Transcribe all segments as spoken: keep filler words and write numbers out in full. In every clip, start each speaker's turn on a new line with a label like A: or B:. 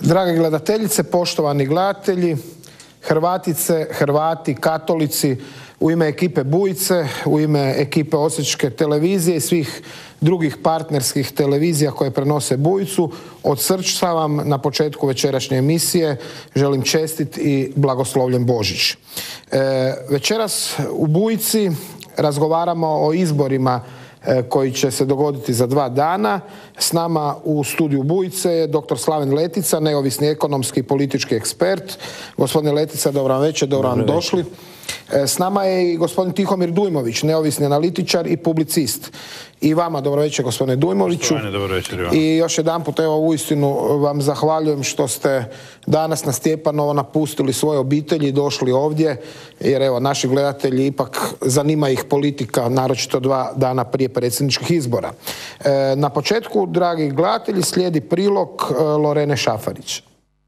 A: Drage gledateljice, poštovani gledatelji, Hrvatice, Hrvati, katolici, u ime ekipe Bujice, u ime ekipe Osječke televizije i svih drugih partnerskih televizija koje prenose Bujicu, od srca vam na početku večerašnje emisije želim čestit i blagoslovljen Božić. E, večeras u Bujici razgovaramo o izborima koji će se dogoditi za dva dana. S nama u studiju Bujice je doktor Slaven Letica, neovisni ekonomski i politički ekspert. Gospodine Letica, dobro vam večer, dobro vam došli. S nama je i gospodin Tihomir Dujmović, neovisni analitičar i publicist. I vama dobro večer, gospodine Dujmoviću.
B: Dobro večer,
A: I još jedan put, evo, uistinu vam zahvaljujem što ste danas na Stjepanovo napustili svoje obitelji i došli ovdje, jer evo, naši gledatelji ipak zanima ih politika, naročito dva dana prije predsjedničkih izbora. E, na početku, dragi gledatelji, slijedi prilog e, Lorene Šafarić.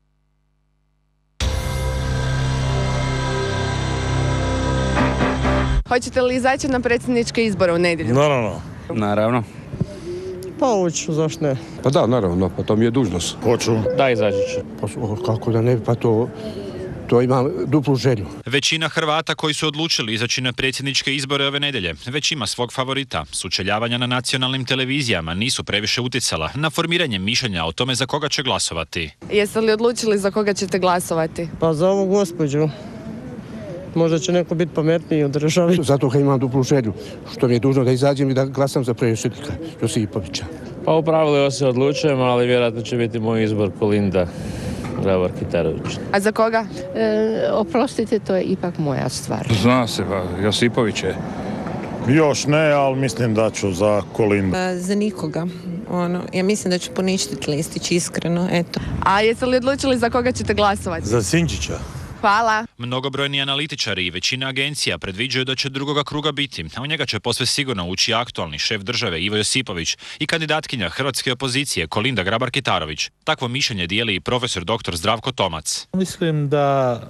C: Hoćete li izaći na predsjedničke izbore u nedjelju?
B: Naravno.
D: Naravno.
E: Pa hoću, zašto ne?
F: Pa da, naravno, pa to mi je dužnost.
B: Hoću.
D: Da, izaći ću.
E: Pa kako da ne, pa to, to imam duplu želju.
G: Većina Hrvata koji su odlučili izaći na predsjedničke izbore ove nedjelje već ima svog favorita. Sučeljavanja na nacionalnim televizijama nisu previše utjecala na formiranje mišljenja o tome za koga će glasovati.
C: Jeste li odlučili za koga ćete glasovati?
E: Pa za ovu gospođu. Možda će neko biti pametniji u državi. Zato kad imam duplu želju, što mi je dužno da izađem i da glasam za predsjednika Josipovića.
D: Pa u pravilu ja se odlučujem, ali vjerojatno će biti moj izbor Kolinda Grabar-Kitarović.
C: A za koga?
H: E, oprostite, to je ipak moja stvar.
B: Zna se, pa Josipović je. Još ne, ali mislim da ću za Kolindu.
I: Za nikoga. Ono, ja mislim da ću poništiti listić, iskreno, eto.
C: A jeste li odlučili za koga ćete glasovati?
B: Za Sinčića.
C: Hvala.
G: Mnogobrojni analitičari i većina agencija predviđaju da će drugoga kruga biti, a u njega će posve sigurno ući aktualni šef države Ivo Josipović i kandidatkinja hrvatske opozicije Kolinda Grabar-Kitarović. Takvo mišljenje dijeli i profesor doktor Zdravko Tomac.
J: Mislim da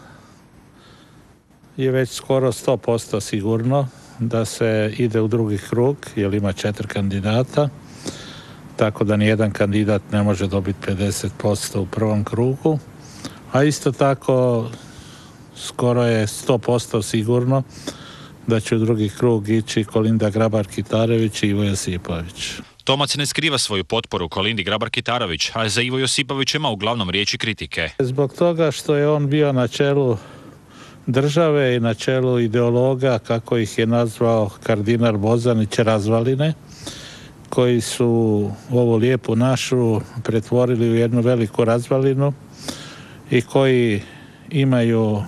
J: je već skoro sto posto sigurno da se ide u drugi krug, jer ima četiri kandidata, tako da nijedan kandidat ne može dobiti pedeset posto u prvom krugu. A isto tako skoro je sto posto sigurno da će u drugi krug ići Kolinda Grabar-Kitarović i Ivo Josipović.
G: Tomac ne skriva svoju potporu Kolindi Grabar-Kitarović, a za Ivo Josipović ima uglavnom riječi kritike.
J: Zbog toga što je on bio na čelu države i na čelu ideologa, kako ih je nazvao kardinal Bozanić, razvaline, koji su ovu lijepu našu pretvorili u jednu veliku razvalinu i koji imaju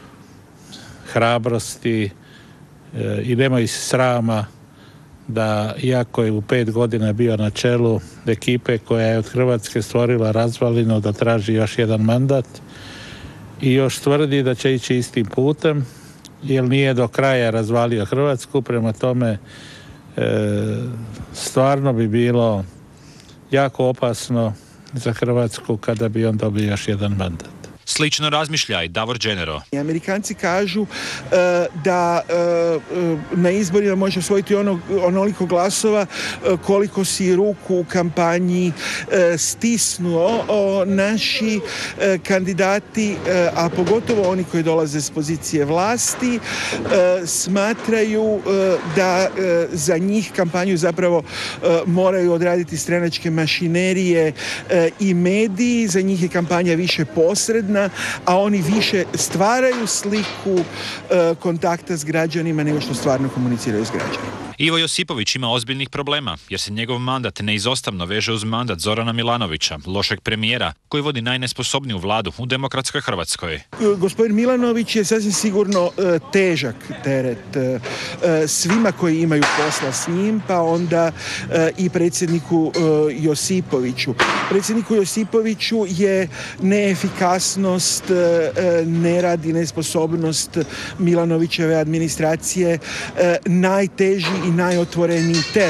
J: hrabrosti e, i nemaju srama da, iako je u pet godina bio na čelu ekipe koja je od Hrvatske stvorila razvalinu, da traži još jedan mandat i još tvrdi da će ići istim putem, jer nije do kraja razvalio Hrvatsku. Prema tome e, stvarno bi bilo jako opasno za Hrvatsku kada bi on dobio još jedan mandat.
G: Slično razmišlja i Davor Dženero.
K: Amerikanci kažu uh, da uh, na izborima može osvojiti ono, onoliko glasova uh, koliko si ruku u kampanji uh, stisnuo. O, naši uh, kandidati, uh, a pogotovo oni koji dolaze s pozicije vlasti, uh, smatraju uh, da uh, za njih kampanju zapravo uh, moraju odraditi stranačke mašinerije uh, i mediji. Za njih je kampanja više posredna, a oni više stvaraju sliku e, kontakta s građanima nego što stvarno komuniciraju s građanima.
G: Ivo Josipović ima ozbiljnih problema, jer se njegov mandat neizostavno veže uz mandat Zorana Milanovića, lošeg premijera, koji vodi najnesposobniju vladu u demokratskoj Hrvatskoj.
K: Gospodin Milanović je sasvim sigurno e, težak teret e, svima koji imaju posla s njim, pa onda e, i predsjedniku e, Josipoviću. Predsjedniku Josipoviću je neefikasnost, e, nerad i nesposobnost Milanovićeve administracije e, najteži i najotvoreniji teret.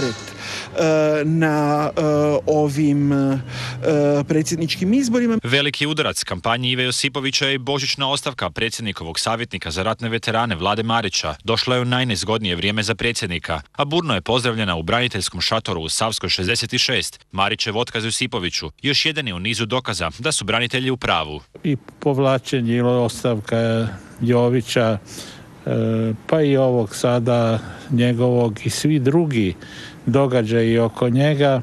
K: na ovim predsjedničkim izborima.
G: Veliki udarac kampanji Ive Josipovića je i božićna ostavka predsjednikovog savjetnika za ratne veterane Vlade Marića. Došla je u najnezgodnije vrijeme za predsjednika, a burno je pozdravljena u braniteljskom šatoru u Savskoj šezdeset šest. Marićev otkaz Josipoviću još jedan je u nizu dokaza da su branitelji u pravu.
J: I povlačenje ili ostavka Jovića, pa i ovog sada njegovog i svi drugi događaji oko njega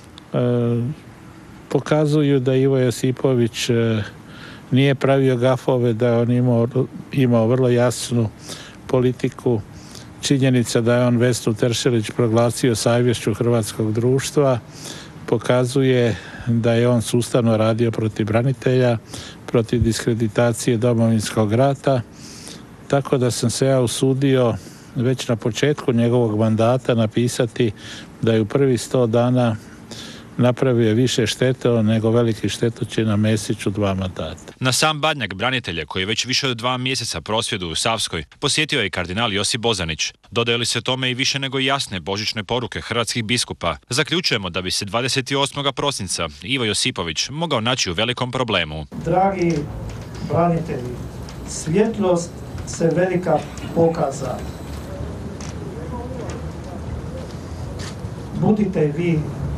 J: pokazuju da Ivo Josipović nije pravio gafove, da on imao, imao vrlo jasnu politiku. Činjenica da je on Vesnu Teršelić proglasio savješću hrvatskog društva pokazuje da je on sustavno radio protiv branitelja, protiv diskreditacije Domovinskog rata, tako da sam se ja usudio već na početku njegovog mandata napisati da je u prvih sto dana napravio više štete nego veliki štetočina Mesiću dva mandata.
G: Na sam Badnjak branitelje, koji već više od dva mjeseca prosvjeduju u Savskoj, posjetio je i kardinal Josip Bozanić. Dodaju li se tome i više nego jasne božićne poruke hrvatskih biskupa, zaključujemo da bi se dvadeset osmog prosinca Ivo Josipović mogao naći u velikom problemu.
L: Dragi branitelji, svjetlost se velika pokaza. Budite vi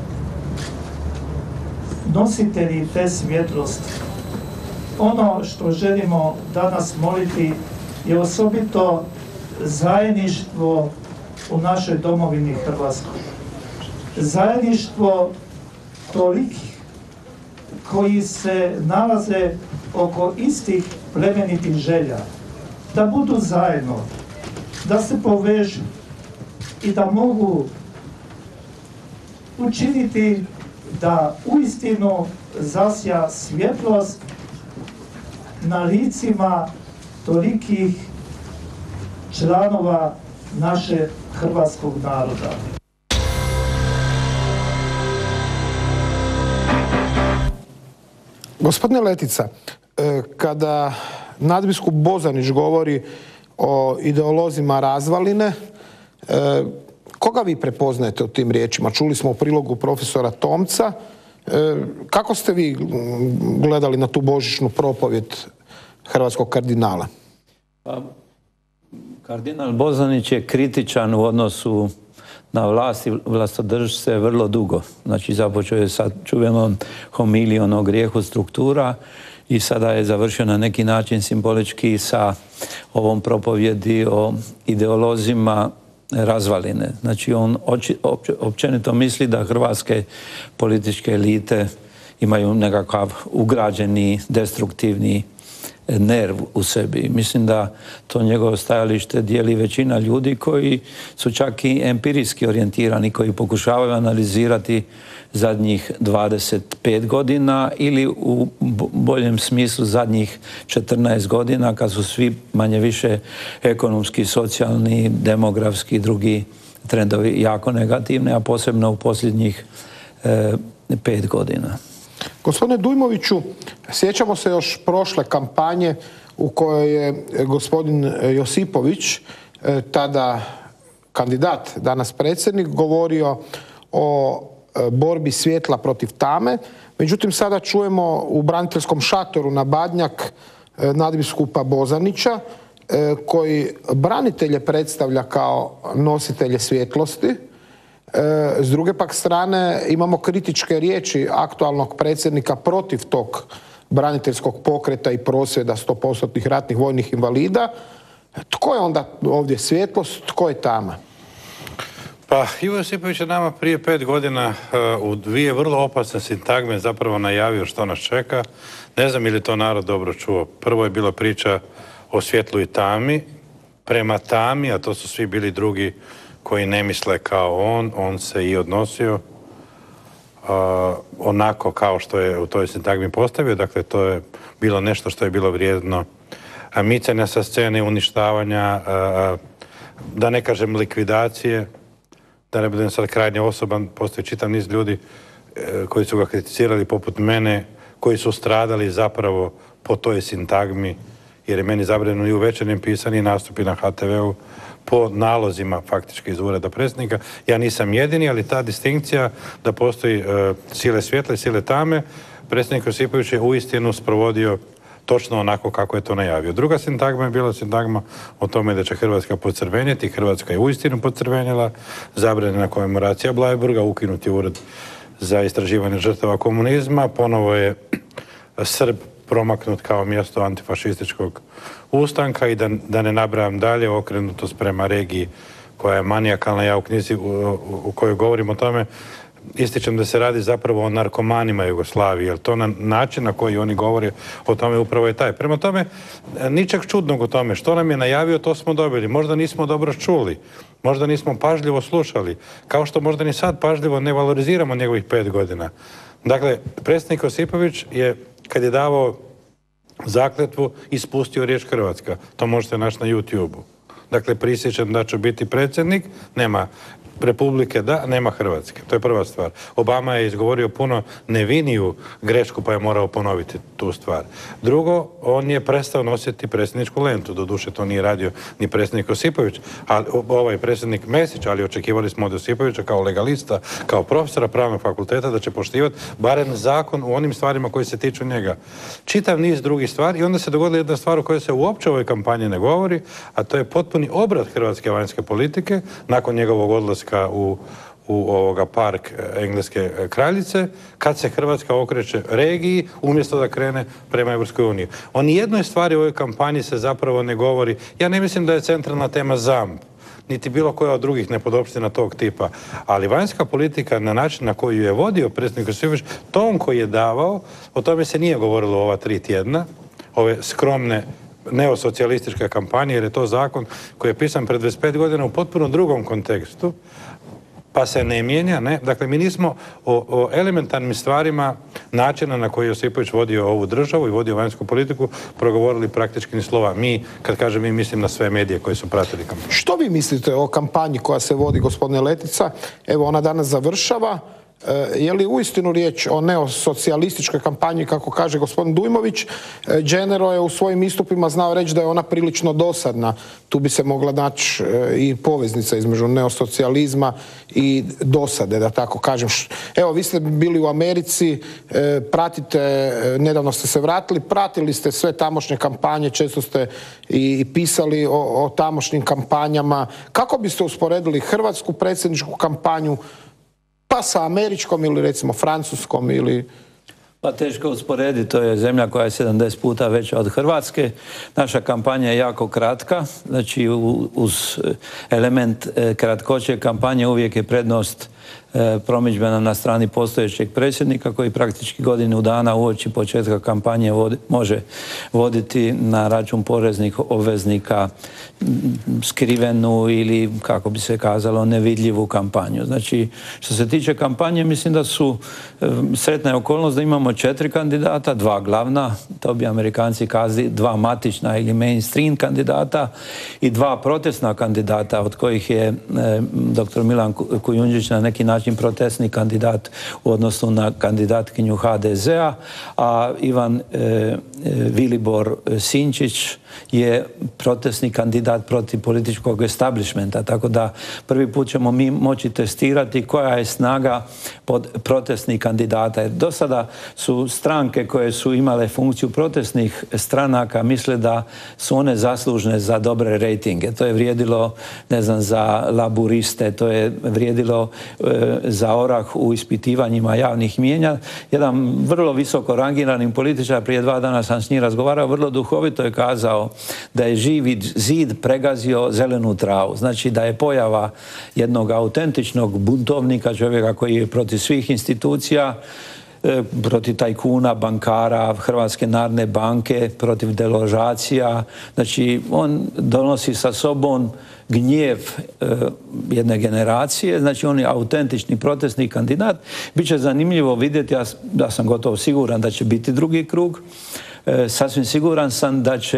L: nositelji te svjetlosti. Ono što želimo danas moliti je osobito zajedništvo u našoj domovini Hrvatskoj. Zajedništvo tolikih koji se nalaze oko istih plemenitih želja, da budu zajedno, da se povežu i da mogu učiniti da uistinu zasja svjetlost na licima tolikih članova naše hrvatskog naroda.
A: Gospodine Letica, kada nadbiskup Bozanić govori o ideolozima razvaline, koga vi prepoznajete u tim riječima? Čuli smo u prilogu profesora Tomca. Kako ste vi gledali na tu božićnu propovjed hrvatskog kardinala?
M: Pa, kardinal Bozanić je kritičan u odnosu na vlast i vlastodržce vrlo dugo. Znači, započeo je sa čuvenom homilijom o grijehu struktura i sada je završio na neki način simbolički sa ovom propovjedi o ideolozima razvaline. Znači, on općenito misli da hrvatske političke elite imaju nekakav ugrađeni, destruktivni nerv u sebi. Mislim da to njegovo stajalište dijeli većina ljudi koji su čak i empirijski orijentirani, koji pokušavaju analizirati zadnjih dvadeset pet godina ili u boljem smislu zadnjih četrnaest godina, kad su svi manje više ekonomski, socijalni, demografski i drugi trendovi jako negativni, a posebno u posljednjih e, pet godina.
A: Gospodine Dujmoviću, sjećamo se još prošle kampanje u kojoj je gospodin Josipović, tada kandidat, danas predsjednik, govorio o borbi svjetla protiv tame. Međutim, sada čujemo u braniteljskom šatoru na Badnjak nadbiskupa Bozanića, koji branitelje predstavlja kao nositelje svjetlosti. S druge pak strane imamo kritičke riječi aktualnog predsjednika protiv tog braniteljskog pokreta i prosvjeda sto posto ratnih vojnih invalida. Tko je onda ovdje svjetlost, tko je tama?
N: Pa Ivo Josipović je nama prije pet godina u dvije vrlo opasne sintagme zapravo najavio što nas čeka. Ne znam ili to narod dobro čuo. Prvo je bila priča o svjetlu i tami. Prema tami, a to su svi bili drugi koji ne misle kao on, on se i odnosio uh, onako kao što je u toj sintagmi postavio. Dakle, to je bilo nešto što je bilo vrijedno micanja sa scene, uništavanja, uh, da ne kažem likvidacije, da ne budem sad krajnje osoban, postoji čitav niz ljudi uh, koji su ga kritizirali poput mene, koji su stradali zapravo po toj sintagmi jer je meni zabranjeno i u večernjem pisani nastupi na ha te veu po nalozima faktički iz ureda predsjednika. Ja nisam jedini, ali ta distinkcija da postoji e, sile svjetla i sile tame, predsjednik Josipović je uistinu sprovodio točno onako kako je to najavio. Druga sintagma je bila sintagma o tome da će Hrvatska pocrvenjeti. Hrvatska je uistinu pocrvenjela, zabranjena komemoracija Bleiburga, ukinuti ured za istraživanje žrtava komunizma, ponovo je Srb promaknut kao mjesto antifašističkog ustanka i da, da ne nabrajam dalje, okrenutost prema regiji koja je manijakalna. Ja u knjizi u, u, u kojoj govorim o tome ističem da se radi zapravo o narkomanima Jugoslavije, jer to na način na koji oni govore o tome upravo je taj. Prema tome, ničeg čudnog u tome. Što nam je najavio, to smo dobili. Možda nismo dobro čuli, možda nismo pažljivo slušali, kao što možda ni sad pažljivo ne valoriziramo njegovih pet godina. Dakle, predsjednik Josipović je, kad je davao zakletvu, ispustio riječ Hrvatska. To možete naći na YouTube-u. Dakle, prisjećam da će biti predsjednik, nema Republike da, nema Hrvatske. To je prva stvar. Obama je izgovorio puno neviniju grešku pa je morao ponoviti tu stvar. Drugo, on je prestao nositi predsjedničku lentu. Doduše to nije radio ni predsjednik Josipović, ali ovaj predsjednik Mesić, ali očekivali smo od Josipovića kao legalista, kao profesora pravnog fakulteta da će poštivati barem zakon u onim stvarima koji se tiču njega. Čitav niz drugih stvari i onda se dogodila jedna stvar o kojoj se uopće u ovoj kampanji ne govori, a to je potpuni obrat hrvatske vanjske politike nakon njegovog odlaska u, u ovoga park Engleske kraljice, kad se Hrvatska okreće regiji umjesto da krene prema Europskoj uniji. O nijednoj stvari u ovoj kampanji se zapravo ne govori. Ja ne mislim da je centralna tema ZAMP, niti bilo koja od drugih nepodopština tog tipa. Ali vanjska politika na način na koji je vodio predsjednik Josipović, ton koji je davao, o tome se nije govorilo ova tri tjedna, ove skromne neosocijalističke kampanje, jer je to zakon koji je pisan pred dvadeset pet godina u potpuno drugom kontekstu, pa se ne mijenja, ne? Dakle, mi nismo o, o elementarnim stvarima načina na koji je Josipović vodio ovu državu i vodio vanjsku politiku progovorili praktički ni slova. Mi, kad kažem mi, mislim na sve medije koji su pratili kampanju.
A: Što vi mislite o kampanji koja se vodi, gospodine Letica? Evo, ona danas završava. Je li uistinu riječ o neosocijalističkoj kampanji, kako kaže gospodin Dujmović? Genero je u svojim istupima znao reći da je ona prilično dosadna. Tu bi se mogla naći i poveznica između neosocijalizma i dosade, da tako kažem. Evo, vi ste bili u Americi, pratite, nedavno ste se vratili, pratili ste sve tamošnje kampanje, često ste i pisali o, o tamošnjim kampanjama. Kako biste usporedili hrvatsku predsjedničku kampanju pa sa američkom ili recimo francuskom ili...
M: Pa teško usporediti, to je zemlja koja je sedamdeset puta veća od Hrvatske. Naša kampanja je jako kratka, znači uz element kratkoće kampanje uvijek je prednost promidžbena na strani postojećeg predsjednika koji praktički godinu dana uoči početka kampanje vodi, može voditi na račun poreznih obveznika skrivenu ili, kako bi se kazalo, nevidljivu kampanju. Znači, što se tiče kampanje, mislim da su sretna je okolnost da imamo četiri kandidata, dva glavna, to bi Amerikanci kazali, dva matična ili mainstream kandidata i dva protestna kandidata, od kojih je e, doktor Milan Kujundžić na neki način protestni kandidat u odnosu na kandidatkinju ha de zea, a Ivan e, e, Vilibor Sinčić je protestni kandidat protiv političkog establishmenta, tako da prvi put ćemo mi moći testirati koja je snaga pod protestnih kandidata. Jer do sada su stranke koje su imale funkciju protestnih stranaka misle da su one zaslužne za dobre rejtinge. To je vrijedilo, ne znam, za laburiste, to je vrijedilo e, za orah u ispitivanjima javnih mijenja. Jedan vrlo visoko rangirani političar, prije dva dana sam s njim razgovarao, vrlo duhovito je kazao da je Živi zid pregazio zelenu travu. Znači da je pojava jednog autentičnog buntovnika, čovjeka koji je protiv svih institucija, protiv tajkuna, bankara, Hrvatske narodne banke, protiv deložacija. Znači on donosi sa sobom gnjev e, jedne generacije, znači on je autentični protestni kandidat. Biće zanimljivo vidjeti, ja, ja sam gotovo siguran da će biti drugi krug. E, sasvim siguran sam da će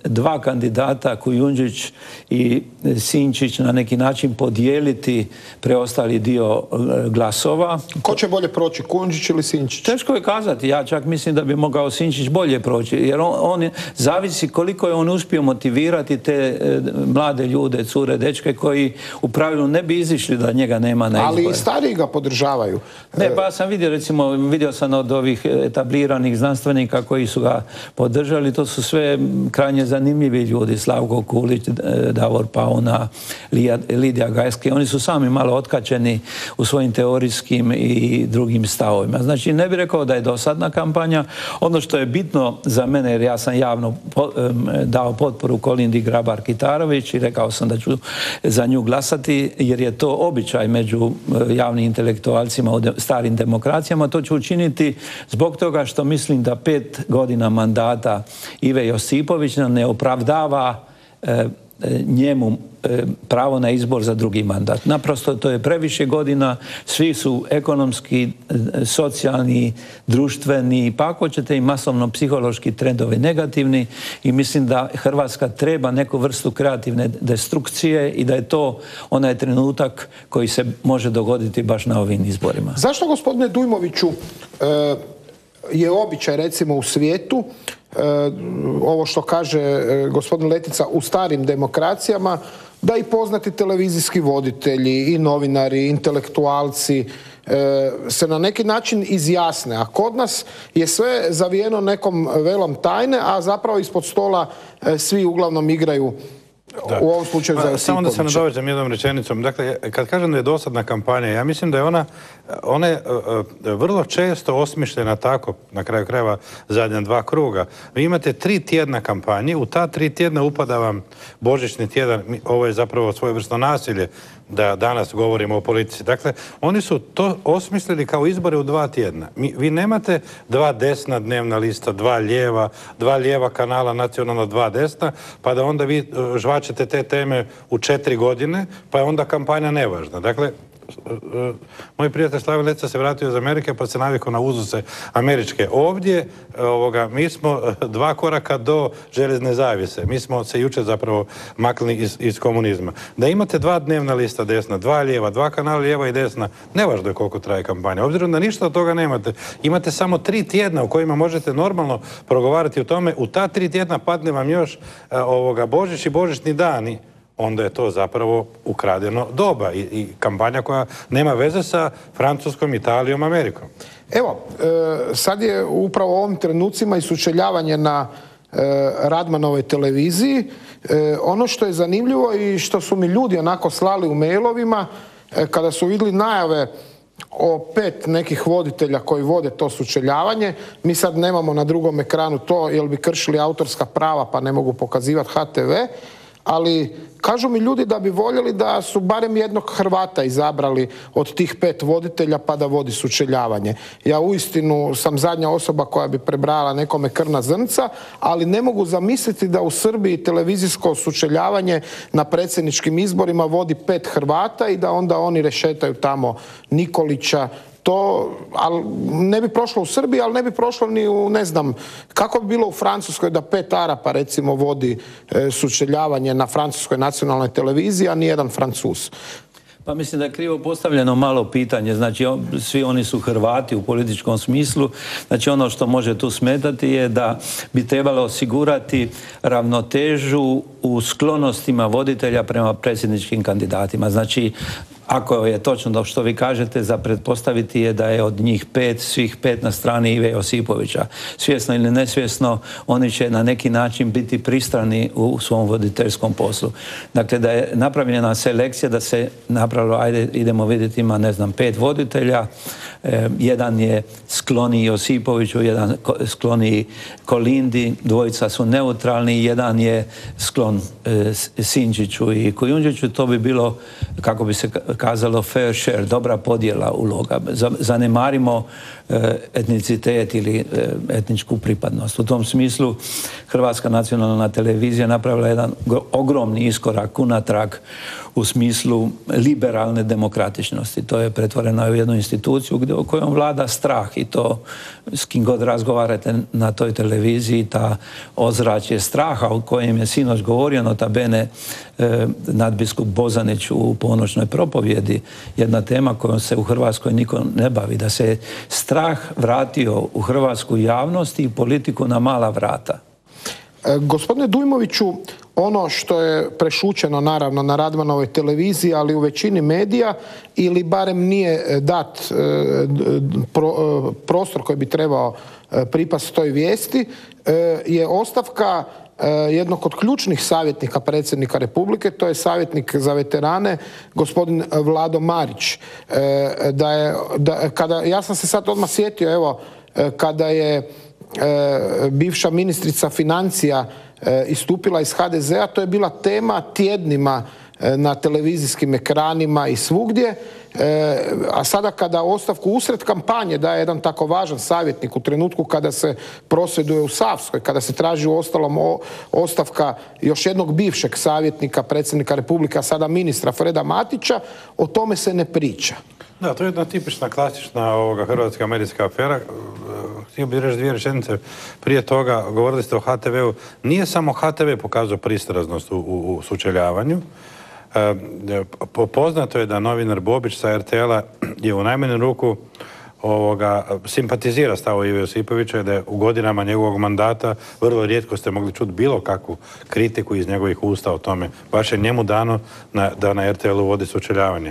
M: dva kandidata, Kujundžić i Sinčić, na neki način podijeliti preostali dio glasova.
A: Ko će bolje proći, Kujundžić ili Sinčić?
M: Teško je kazati. Ja čak mislim da bi mogao Sinčić bolje proći, jer on, on zavisi koliko je on uspio motivirati te e, mlade ljude, cure, dečke koji u pravilu ne bi izišli da njega nema na izbore.
A: Ali i stariji ga podržavaju.
M: Ne, pa sam vidio, recimo, vidio sam od ovih etabliranih znanstvenika koji su ga podržali, to su sve krajnje zanimljivi ljudi, Slavko Kulić, Davor Pauna, Lidija Gajski, oni su sami malo otkačeni u svojim teorijskim i drugim stavovima. Znači, ne bih rekao da je dosadna kampanja. Ono što je bitno za mene, jer ja sam javno dao potporu Kolindi Grabar-Kitarović i rekao sam da ću za nju glasati, jer je to običaj među javnim intelektualcima u starim demokracijama. To ću učiniti zbog toga što mislim da pet godina mandata Ive Josipovića ne opravdava e, njemu e, pravo na izbor za drugi mandat. Naprosto to je previše godina, svi su ekonomski, socijalni, društveni, pa ako ćete i masovno psihološki trendovi negativni, i mislim da Hrvatska treba neku vrstu kreativne destrukcije i da je to onaj trenutak koji se može dogoditi baš na ovim izborima.
A: Zašto, gospodine Dujmoviću, e, je običaj recimo u svijetu, e, ovo što kaže e, gospodin Letica, u starim demokracijama, da i poznati televizijski voditelji i novinari, i intelektualci e, se na neki način izjasne, a kod nas je sve zavijeno nekom velom tajne, a zapravo ispod stola e, svi uglavnom igraju. Da. U ovom slučaju za Josipovića.
N: Samo da se nadovežem jednom rečenicom. Dakle, kad kažem da je dosadna kampanja, ja mislim da je ona, ona je vrlo često osmišljena tako, na kraju krajeva zadnja dva kruga. Vi imate tri tjedna kampanje, u ta tri tjedna upada vam božićni tjedan, ovo je zapravo svojevrsno nasilje, da danas govorimo o politici. Dakle, oni su to osmislili kao izbore u dva tjedna. Mi, vi nemate dva desna dnevna lista, dva lijeva, dva lijeva kanala nacionalno, dva desna, pa da onda vi žvačete te teme u četiri godine, pa je onda kampanja nevažna. Dakle, moj prijatelj Slaven Letica se vratio iz Amerike pa se navikao na uzuse američke. Ovdje ovoga, mi smo dva koraka do željezne zavjese. Mi smo se jučer zapravo makli iz, iz komunizma. Da imate dva dnevna lista desna, dva lijeva, dva kanala lijeva i desna, nevažno je koliko traje kampanja. Obzirom da ništa od toga nemate, imate samo tri tjedna u kojima možete normalno progovarati o tome, u ta tri tjedna padne vam još ovoga, Božić i božićni dani, onda je to zapravo ukradeno doba i, i kampanja koja nema veze sa Francuskom, Italijom, Amerikom.
A: Evo, e, sad je upravo u ovim trenucima i sučeljavanje na e, Radmanovoj televiziji. E, ono što je zanimljivo i što su mi ljudi onako slali u mailovima, e, kada su vidjeli najave o pet nekih voditelja koji vode to sučeljavanje, mi sad nemamo na drugom ekranu to, jer bi kršili autorska prava pa ne mogu pokazivati H T V, ali kažu mi ljudi da bi voljeli da su barem jednog Hrvata izabrali od tih pet voditelja pa da vodi sučeljavanje. Ja uistinu sam zadnja osoba koja bi prebrala nekome krvna zrnca, ali ne mogu zamisliti da u Srbiji televizijsko sučeljavanje na predsjedničkim izborima vodi pet Hrvata i da onda oni rešetaju tamo Nikolića. To ali ne bi prošlo u Srbiji, ali ne bi prošlo ni u, ne znam, kako bi bilo u Francuskoj da pet Arapa recimo vodi e, sučeljavanje na francuskoj nacionalnoj televiziji, a nijedan Francuz.
M: Pa mislim da je krivo postavljeno malo pitanje. Znači, on, svi oni su Hrvati u političkom smislu. Znači, ono što može tu smetati je da bi trebalo osigurati ravnotežu u sklonostima voditelja prema predsjedničkim kandidatima. Znači, ako je točno da što vi kažete, za pretpostaviti je da je od njih pet, svih pet na strani Ive Josipovića. Svjesno ili nesvjesno, oni će na neki način biti pristrani u svom voditeljskom poslu. Dakle, da je napravljena selekcija, da se napravilo, ajde, idemo vidjeti, ima, ne znam, pet voditelja, e, jedan je skloniji Josipoviću, jedan skloniji Kolindi, dvojica su neutralni, jedan je sklon e, Sinčiću i Kujundžiću. To bi bilo, kako bi se kazalo, fair share, dobra podjela uloga. Zanemarimo e, etnicitet ili e, etničku pripadnost. U tom smislu Hrvatska nacionalna televizija napravila jedan ogromni iskorak unatrag u smislu liberalne demokratičnosti. To je pretvoreno u jednu instituciju gdje, u kojom vlada strah i to s kim god razgovarate na toj televiziji, ta ozračje straha u kojem je sinoć govorio nota bene e, nadbiskup Bozanić u ponoćnoj propovjedi, jedna tema kojom se u Hrvatskoj niko ne bavi, da se strah vratio u hrvatsku javnost i politiku na mala vrata.
A: E, gospodine Dujmoviću, ono što je prešućeno naravno na Radmanovoj televiziji, ali u većini medija, ili barem nije dat e, pro, e, prostor koji bi trebao e, pripasti toj vijesti, e, je ostavka e, jednog od ključnih savjetnika predsjednika Republike, to je savjetnik za veterane, gospodin Vlado Marić. E, da je, da, kada, ja sam se sad odmah sjetio, evo, e, kada je e, bivša ministrica financija istupila iz ha de zea, to je bila tema tjednima na televizijskim ekranima i svugdje, a sada kada ostavku usred kampanje daje jedan tako važan savjetnik u trenutku kada se prosvjeduje u Savskoj, kada se traži u ostalom ostavka još jednog bivšeg savjetnika predsjednika Republike, a sada ministra Freda Matića, o tome se ne priča.
N: Da, to je jedna tipična, klasična ovoga, hrvatska medijska afera. Htio bih reći dvije rečenice. Prije toga, govorili ste o ha te veu. Nije samo ha te ve pokazao pristraznost u, u, u sučeljavanju. E, poznato je da novinar Bobić sa er teela je u najmanju ruku ovoga, simpatizira stavu Ive Josipovića i da je u godinama njegovog mandata vrlo rijetko ste mogli čuti bilo kakvu kritiku iz njegovih usta o tome. Baš je njemu dano na, da na er te elu vodi sučeljavanje.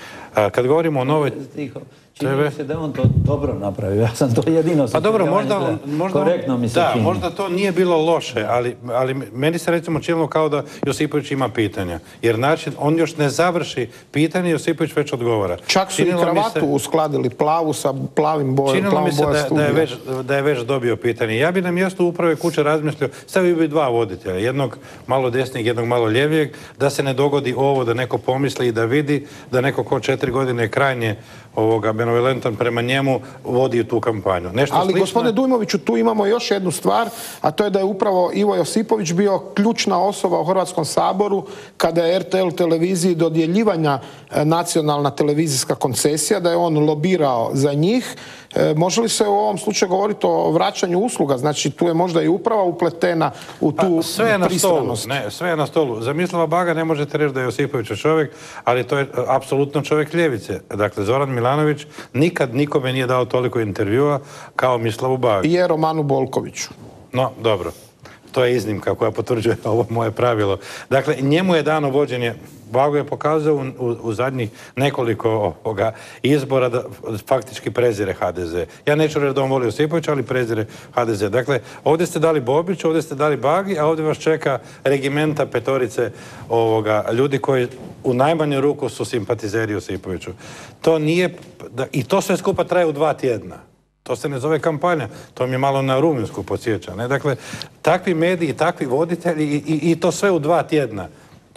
N: Kad govorimo o novoj...
M: Čini mi se da on to dobro napravio. Ja sam to jedino...
N: Pa dobro, možda... možda
M: korektno mi se
N: da,
M: čini.
N: možda to nije bilo loše, ali, ali meni se recimo činilo kao da Josipović ima pitanja. Jer način, on još ne završi pitanje, Josipović već odgovara.
A: Čak su činilo i kravatu se, uskladili plavu sa plavim bojem.
N: Činilo mi se da, da, je već, da je već dobio pitanje. Ja bi na mjestu uprave kuće razmišljao, stavio bi dva voditelja. Jednog malo desnijeg, jednog malo ljevijeg, da se ne dogodi ovo, da neko pomisli i da vidi, da neko ko četiri godine krajnje ovoga benevolentan prema njemu vodi tu kampanju. Nešto
A: Ali
N: slično...
A: gospodine Dujmoviću, tu imamo još jednu stvar, a to je da je upravo Ivo Josipović bio ključna osoba u Hrvatskom saboru kada je er te el televiziji dodjeljivanja nacionalna televizijska koncesija, da je on lobirao za njih. E, može li se u ovom slučaju govoriti o vraćanju usluga? Znači tu je možda i uprava upletena u tu
N: pa, sve je na
A: pristranost.
N: Stolu, ne, sve je na stolu. Za Mislava Baga ne možete reći da je Josipović čovjek, ali to je apsolutno čovjek ljevice. Dakle, Zoran Milanović nikad nikome nije dao toliko intervjua kao Mislavu Bagu.
A: I Romanu Bolkoviću.
N: No, dobro. To je iznimka koja potvrđuje ovo moje pravilo. Dakle, njemu je dano vođenje. Bago je pokazao u, u, u zadnjih nekoliko ovoga izbora da faktički prezire ha de ze. Ja neću reći da on voli Josipovića, ali prezire ha de ze. Dakle, ovdje ste dali Bobiću, ovdje ste dali Bagi, a ovdje vas čeka regimenta petorice ovoga, ljudi koji u najmanju ruku su simpatizeri Josipoviću. To nije, da, i to sve skupa traje u dva tjedna. To se ne zove kampanja, to mi malo na Rumunjsku podsjeća. Ne? Dakle, takvi mediji, takvi voditelji i, i, i to sve u dva tjedna.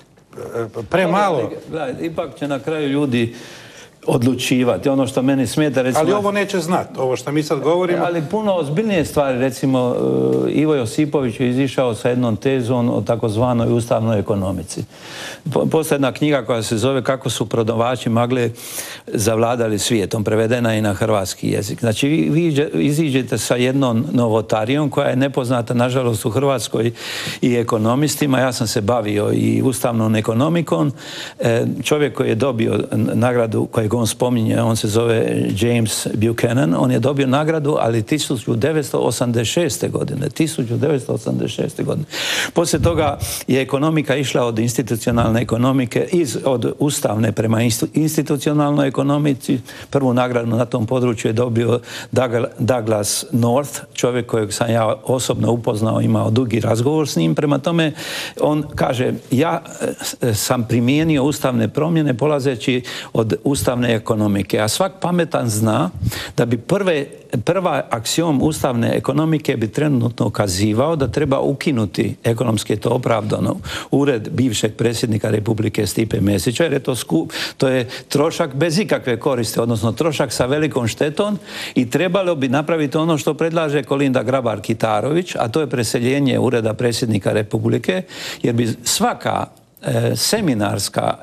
N: Premalo.
M: Gledaj, ipak će na kraju ljudi odlučivati. Ono što meni smeta, recimo...
N: Ali ovo neće znati, ovo što mi sad govorimo...
M: Ali puno ozbiljnije stvari, recimo, Ivo Josipović je izišao sa jednom tezom o takozvanoj ustavnoj ekonomici. Postoji jedna knjiga koja se zove Kako su prodavači magle zavladali svijetom, prevedena i na hrvatski jezik. Znači, vi, vi iziđete sa jednom novotarijom koja je nepoznata, nažalost, u Hrvatskoj i ekonomistima. Ja sam se bavio i ustavnom ekonomikom. Čovjek koji je dobio nagradu kojeg on spominje, on se zove James Buchanan, on je dobio nagradu, ali tisuću devetsto osamdeset šeste. godine. tisuću devetsto osamdeset šeste. godine. Poslije toga je ekonomika išla od institucionalne ekonomike, iz, od ustavne prema institucionalnoj ekonomici. Prvu nagradu na tom području je dobio Douglas North, čovjek kojeg sam ja osobno upoznao, imao dugi razgovor s njim. Prema tome, on kaže, ja sam primijenio ustavne promjene polazeći od ustavne ekonomike. A svak pametan zna da bi prve, prva aksiom ustavne ekonomike bi trenutno ukazivao da treba ukinuti, ekonomski je to opravdano, ured bivšeg predsjednika Republike Stipe Mesića, jer je to, skup, to je trošak bez ikakve koriste, odnosno trošak sa velikom štetom i trebalo bi napraviti ono što predlaže Kolinda Grabar-Kitarović, a to je preseljenje ureda predsjednika Republike, jer bi svaka e, seminarska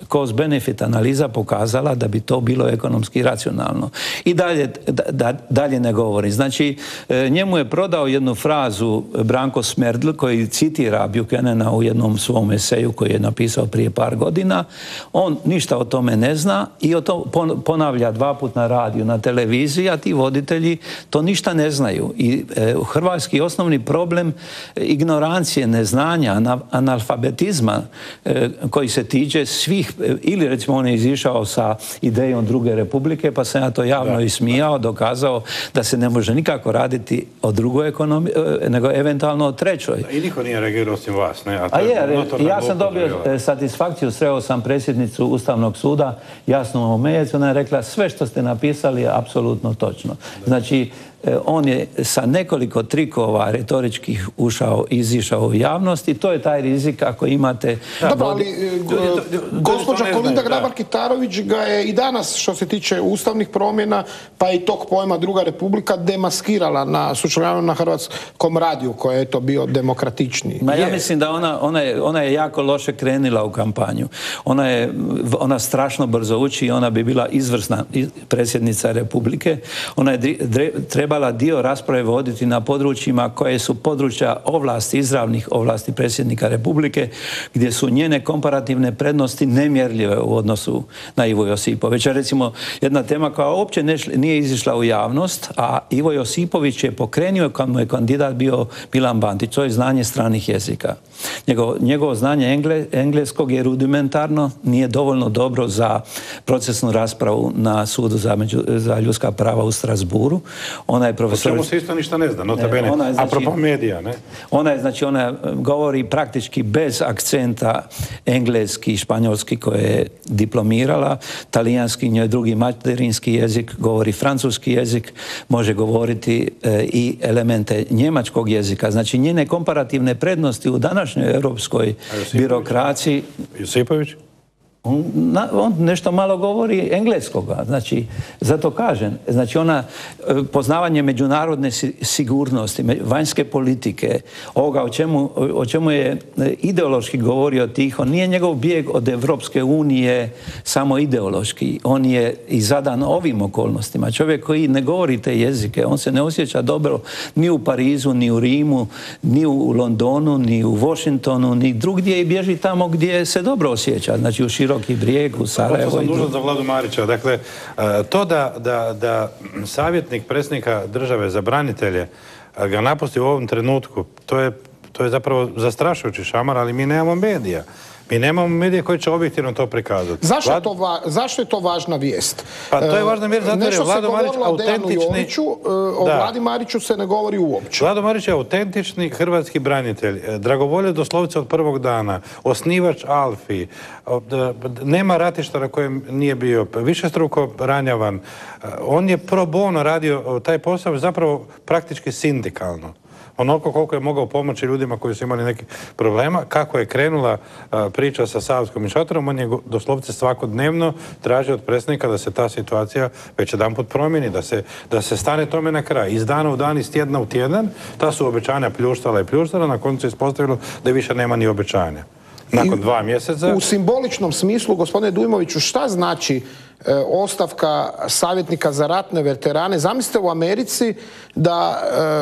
M: cost-benefit analiza pokazala da bi to bilo ekonomski racionalno. I dalje, da, dalje ne govori. Znači, njemu je prodao jednu frazu Branko Smerdl koji citira Buchanana u jednom svom eseju koji je napisao prije par godina. On ništa o tome ne zna i o to ponavlja dva put na radiju, na televiziji, a ti voditelji to ništa ne znaju. I e, hrvatski osnovni problem ignorancije, neznanja, analfabetizma e, koji se tiče svih, ili recimo on je izišao sa idejom druge republike, pa sam ja to javno ismijao, dokazao da se ne može nikako raditi o drugoj ekonomiji, nego eventualno o trećoj.
N: I niko nije reagirao osim vas, ne? A,
M: a je, ja sam dobio satisfakciju, sreo sam predsjednicu Ustavnog suda, Jasnu Omejec, ona je rekla sve što ste napisali je apsolutno točno. Znači, on je sa nekoliko trikova retoričkih ušao, izišao u javnost i to je taj rizik ako imate...
A: Dobro, ali gospođa Kolinda Grabar-Kitarović ga je i danas, što se tiče ustavnih promjena, pa i tog pojma druga republika, demaskirala na sučeljavanju na Hrvatskom radiju, koji je to bio demokratičniji.
M: Ma ja mislim da ona, ona, je, ona je jako loše krenila u kampanju. Ona je, ona strašno brzo uči i ona bi bila izvrsna predsjednica republike. Ona je dre, trebala dio rasprave voditi na područjima koje su područja ovlasti, izravnih ovlasti predsjednika republike, gdje su njene komparativne prednosti nemjerljive u odnosu na Ivo Josipovića. Recimo, jedna tema koja uopće nije izišla u javnost, a Ivo Josipović je pokrenio kad mu je kandidat bio Milan Bandić, to je znanje stranih jezika. Njegovo, njegovo znanje engle, engleskog je rudimentarno, nije dovoljno dobro za procesnu raspravu na sudu za, među, za ljudska prava u Strasburu. Ona je profesor...
N: O čemu se isto ništa ne zna, nota bene, ona je, znači, apropo medija, ne?
M: Ona je, znači, ona govori praktički bez akcenta engleski i španjolski koje je diplomirala, talijanski, njoj drugi materinski jezik, govori francuski jezik, može govoriti e, i elemente njemačkog jezika. Znači, njene komparativne prednosti u današnjoj europskoj birokraciji...
N: Josipović?
M: On, na, on nešto malo govori engleskoga, znači, zato kažem, znači ona, poznavanje međunarodne sigurnosti, vanjske politike, ovoga o čemu, o čemu je ideološki govorio Tiho, nije njegov bijeg od Evropske unije samo ideološki, on je i zadan ovim okolnostima. Čovjek koji ne govori te jezike, on se ne osjeća dobro ni u Parizu, ni u Rimu, ni u Londonu, ni u Washingtonu, ni drugdje i bježi tamo gdje se dobro osjeća, znači u Široki Brijeg, u Sarajevo.
N: To sam dužan za Vladu Marića. Dakle, to da, da, da savjetnik predsjednika države za branitelje ga napusti u ovom trenutku, to je, to je zapravo zastrašujući šamar, ali mi nemamo medija. Mi nemamo medije koji će objektivno to prikazati.
A: Zašto, Vlad... je, to va, zašto je to važna vijest?
N: Pa to je važna vijest zato jer je Vlado Marić autentični...
A: Joviću, o da. Vladi Mariću se ne govori uopće.
N: Vlado Marić je autentični hrvatski branitelj, dragovoljac doslovce od prvog dana, osnivač Alfi, nema ratišta na kojem nije bio, višestruko ranjavan. On je pro bono radio taj posao zapravo praktički sindikalno. Onoliko koliko je mogao pomoći ljudima koji su imali nekih problema. Kako je krenula a, priča sa Savskom i Šatorom, on je doslovce svakodnevno tražio od predsjednika da se ta situacija već jedanput promijeni, da se, da se stane tome na kraj. Iz dana u dan, iz tjedna u tjedan, ta su obećanja pljuštala i pljuštala, na koncu je ispostavilo da više nema ni obećanja. Nakon I dva mjeseca...
A: U simboličnom smislu, gospodine Dujmoviću, šta znači e, ostavka savjetnika za ratne veterane? Zamislite u Americi da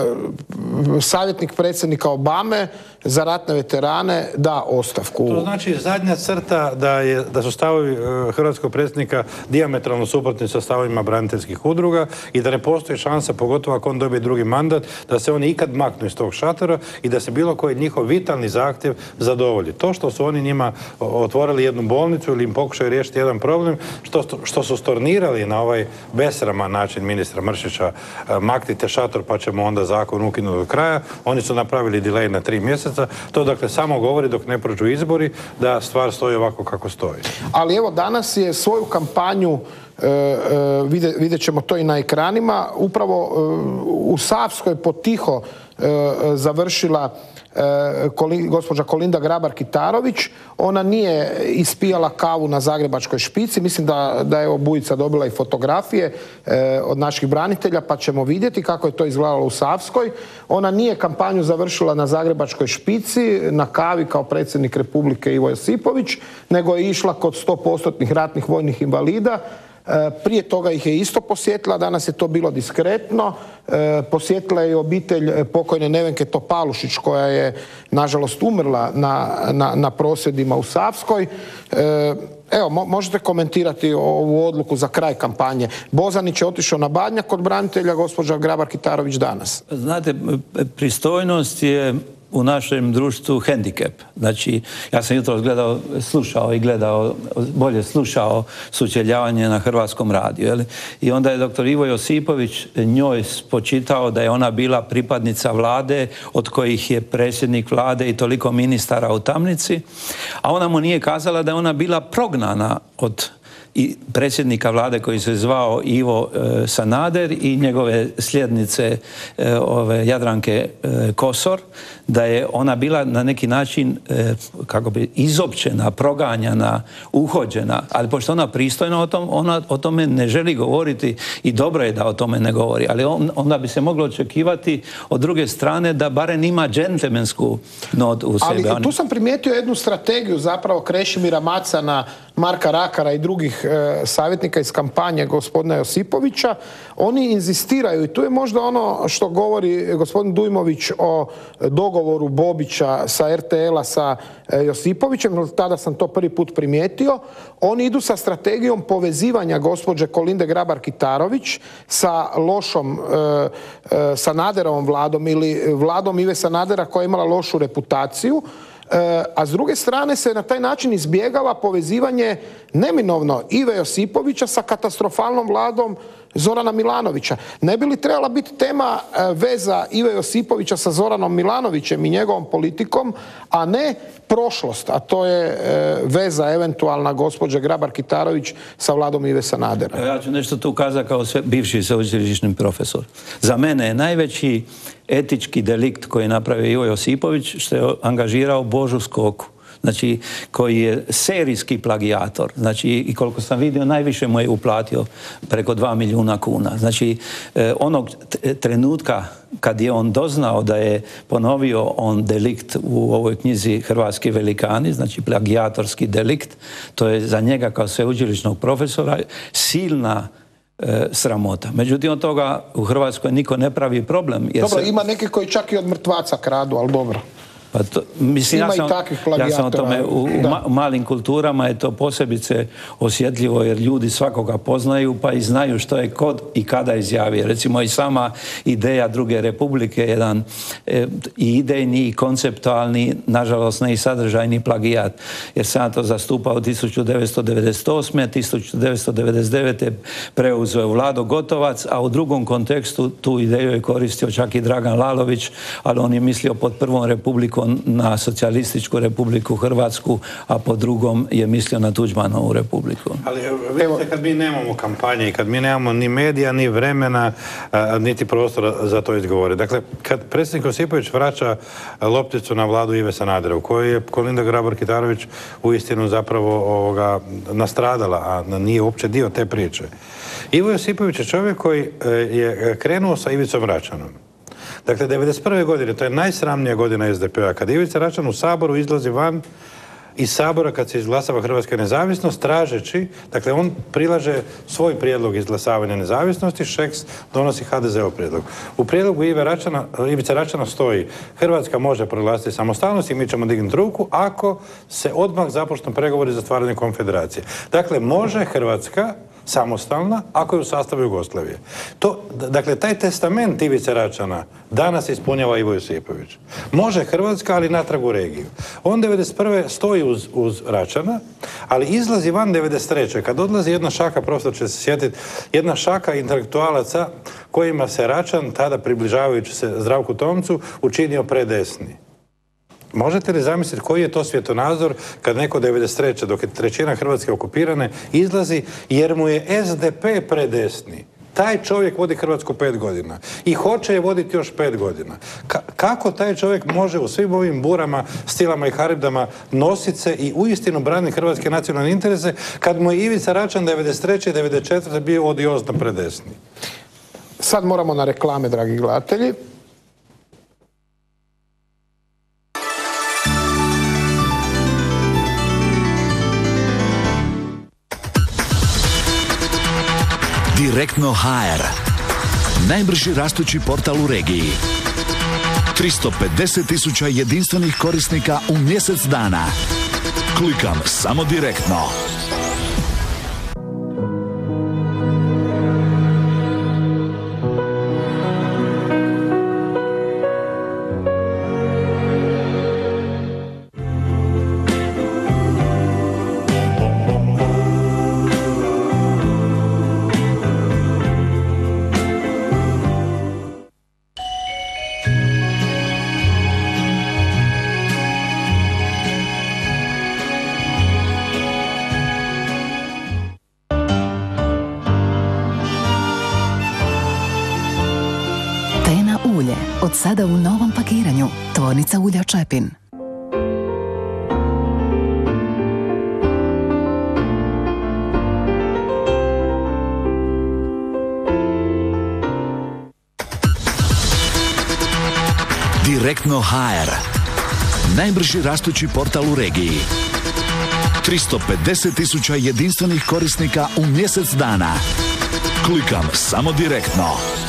A: e, savjetnik predsjednika Obame za ratne veterane da ostavku.
N: To znači zadnja crta da, je, da su stavovi e, hrvatskog predsjednika dijametralno suprotni sa stavovima braniteljskih udruga i da ne postoji šansa, pogotovo ako on dobije drugi mandat, da se oni ikad maknu iz tog šatora i da se bilo koji njihov vitalni zahtjev zadovolji. To što su oni njima otvorili jednu bolnicu ili im pokušaju riješiti jedan problem, što, što su stornirali na ovaj besraman način ministra Mršića, maknite šator pa ćemo onda zakon ukinuti do kraja, oni su napravili delay na tri mjeseca. To dakle samo govori dok ne prođu izbori da stvar stoji ovako kako stoji.
A: Ali evo danas je svoju kampanju, e, e, vidjet, vidjet ćemo to i na ekranima, upravo e, u Savskoj potiho e, završila gospođa Kolinda Grabar-Kitarović. Ona nije ispijala kavu na zagrebačkoj špici. Mislim da, da je Bujica dobila i fotografije od naših branitelja, pa ćemo vidjeti kako je to izgledalo u Savskoj. Ona nije kampanju završila na zagrebačkoj špici, na kavi kao predsjednik Republike Ivo Josipović, nego je išla kod sto postotnih ratnih vojnih invalida. Prije toga ih je isto posjetila, danas je to bilo diskretno. Posjetila je i obitelj pokojne Nevenke Topalušić koja je nažalost umrla na, na, na prosvjedima u Savskoj. Evo, možete komentirati ovu odluku za kraj kampanje. Bozanić je otišao na Badnjak kod branitelja, gospođa Grabar-Kitarović danas.
M: Znate, pristojnost je u našem društvu hendikep. Znači, ja sam jutros gledao, slušao i gledao, bolje slušao sučeljavanje na Hrvatskom radiju. Jel? I onda je doktor Ivo Josipović njoj spočitao da je ona bila pripadnica vlade od kojih je predsjednik vlade i toliko ministara u tamnici, a ona mu nije kazala da je ona bila prognana od i predsjednika vlade koji se zvao Ivo e, Sanader i njegove sljednice e, ove Jadranke e, Kosor, da je ona bila na neki način e, kako bi izopćena, proganjana, uhođena, ali pošto ona pristojno o, tom, ona o tome ne želi govoriti i dobro je da o tome ne govori, ali on, onda bi se moglo očekivati od druge strane da barem ima džentlmensku notu u sebi.
A: Ali tu sam primijetio jednu strategiju zapravo Krešimira Macana, Marka Rakara i drugih e, savjetnika iz kampanje gospodina Josipovića. Oni inzistiraju i tu je možda ono što govori gospodin Dujmović o dogovoru Bobića sa er te el-a sa e, Josipovićem, tada sam to prvi put primijetio. Oni idu sa strategijom povezivanja gospođe Kolinde Grabar-Kitarović sa lošom e, e, Sanaderovom vladom ili vladom Ive Sanadera koja je imala lošu reputaciju. A s druge strane se na taj način izbjegava povezivanje neminovno Ive Josipovića sa katastrofalnom vladom Zorana Milanovića. Ne bi li trebala biti tema veza Ive Josipovića sa Zoranom Milanovićem i njegovom politikom, a ne prošlost, a to je veza eventualna gospođe Grabar-Kitarović sa vladom Ive Sanadera?
M: Ja ću nešto tu kazati kao sve, bivši sveučilišni profesor. Za mene je najveći etički delikt koji je napravio Ivo Josipović što je angažirao Božu Skoku. Znači, koji je serijski plagijator. Znači, i koliko sam vidio, najviše mu je uplatio preko dva milijuna kuna. Znači, onog trenutka kad je on doznao da je ponovio on delikt u ovoj knjizi Hrvatski velikani, znači plagijatorski delikt, to je za njega kao sveučilišnog profesora silna e, sramota. Međutim, od toga u Hrvatskoj niko ne pravi problem. Jer
A: dobro,
M: se...
A: ima neki koji čak i od mrtvaca kradu, ali dobro.
M: Pa to, mislim, ja sam, ja sam o tome, u, u ma, malim kulturama je to posebice osjetljivo jer ljudi svakoga poznaju pa i znaju što je kod i kada izjavio. Recimo i sama ideja druge republike, jedan e, i idejni i konceptualni, nažalost ne i sadržajni plagijat. Jer sam to zastupao tisuću devetsto devedeset osme. tisuću devetsto devedeset devete. preuzeo Vlado Gotovac, a u drugom kontekstu tu ideju je koristio čak i Dragan Lalović, ali on je mislio pod prvom republikom na socijalističku Republiku Hrvatsku, a po drugom je mislio na Tuđmanovu republiku.
N: Ali vidite, kad mi nemamo kampanje i kad mi nemamo ni medija, ni vremena, a, niti prostora za to izgovore. Dakle, kad predsjednik Josipović vraća lopticu na vladu Ive Sanadera, u kojoj je Kolinda Grabar-Kitarović uistinu zapravo ovoga, nastradala, a nije uopće dio te priče. Ivo Josipović je čovjek koji je krenuo sa Ivicom Račanom. Dakle, devedeset prve godine, to je najsramnija godina es de pe-a, kada Ivica Račan u Saboru izlazi van iz Sabora kad se izglasava Hrvatska nezavisnost, tražeći, dakle, on prilaže svoj prijedlog izglasavanja nezavisnosti, Šeks donosi ha de ze ov prijedlog. U prijedlogu Ive Račana, Ivice Račana stoji Hrvatska može proglasiti samostalnost i mi ćemo dignuti ruku ako se odmah započnu pregovori za stvaranje konfederacije. Dakle, može Hrvatska samostalna ako je u sastavu Jugoslavije. To, dakle, taj testament Ivice Račana danas ispunjava Ivo Josipović. Može Hrvatska, ali natrag u regiju. On devedeset prve stoji uz, uz Račana, ali izlazi van devedeset treće kad odlazi jedna šaka, profesor će se sjetiti, jedna šaka intelektualaca kojima se Račan, tada približavajući se Zdravku Tomcu, učinio predesni. Možete li zamisliti koji je to svjetonazor kad neko devedeset treće dok je trećina Hrvatske okupirane, izlazi jer mu je es de pe predesni? Taj čovjek vodi Hrvatsku pet godina i hoće je voditi još pet godina. Ka- kako taj čovjek može u svim ovim burama, stilama i haribdama nositi se i uistinu brani hrvatske nacionalne interese kad mu je Ivica Račan devedeset treće i devedeset četvrte bio odiozno predesni?
A: Sad moramo na reklame, dragi gledatelji.
O: Direktno ha er. Najbrži rastući portal u regiji. tristo pedeset tisuća jedinstvenih korisnika u mjesec dana. Klikam samo direktno.
P: Od sada u novom pakiranju. Tvornica ulja Čepin.
O: Direktno ha er. Najbrži rastući portal u regiji. tristo pedeset tisuća jedinstvenih korisnika u mjesec dana. Klikam samo direktno.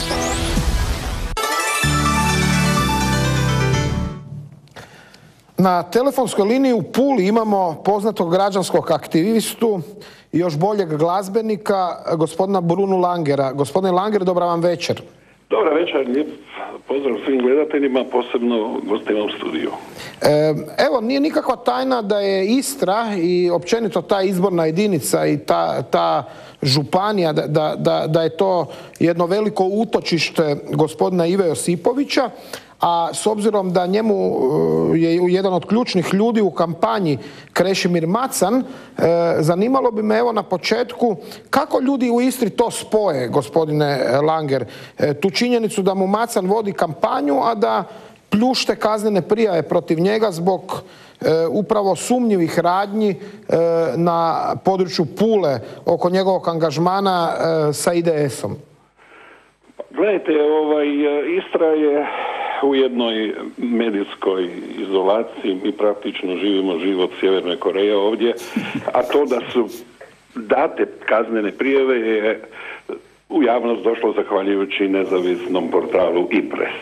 A: Na telefonskoj liniji u Puli imamo poznatog građanskog aktivistu i još boljeg glazbenika, gospodina Brunu Langera. Gospodine Langer, dobra vam večer.
Q: Dobra večer, lijep pozdrav svim gledateljima, posebno gostima u studiju.
A: Evo, nije nikakva tajna da je Istra i općenito ta izborna jedinica i ta, ta županija, da, da, da je to jedno veliko utočište gospodina Ive Josipovića, a s obzirom da njemu je jedan od ključnih ljudi u kampanji Krešimir Macan, zanimalo bi me evo na početku kako ljudi u Istri to spoje, gospodine Langer, tu činjenicu da mu Macan vodi kampanju, a da pljušte kaznene prijave protiv njega zbog upravo sumnjivih radnji na području Pule oko njegovog angažmana sa I D S-om.
Q: Gledajte, ovaj, Istra je u jednoj medijskoj izolaciji. Mi praktično živimo život Sjeverne Koreje ovdje, a to da su date kaznene prijave je u javnost došlo zahvaljujući nezavisnom portalu i Press.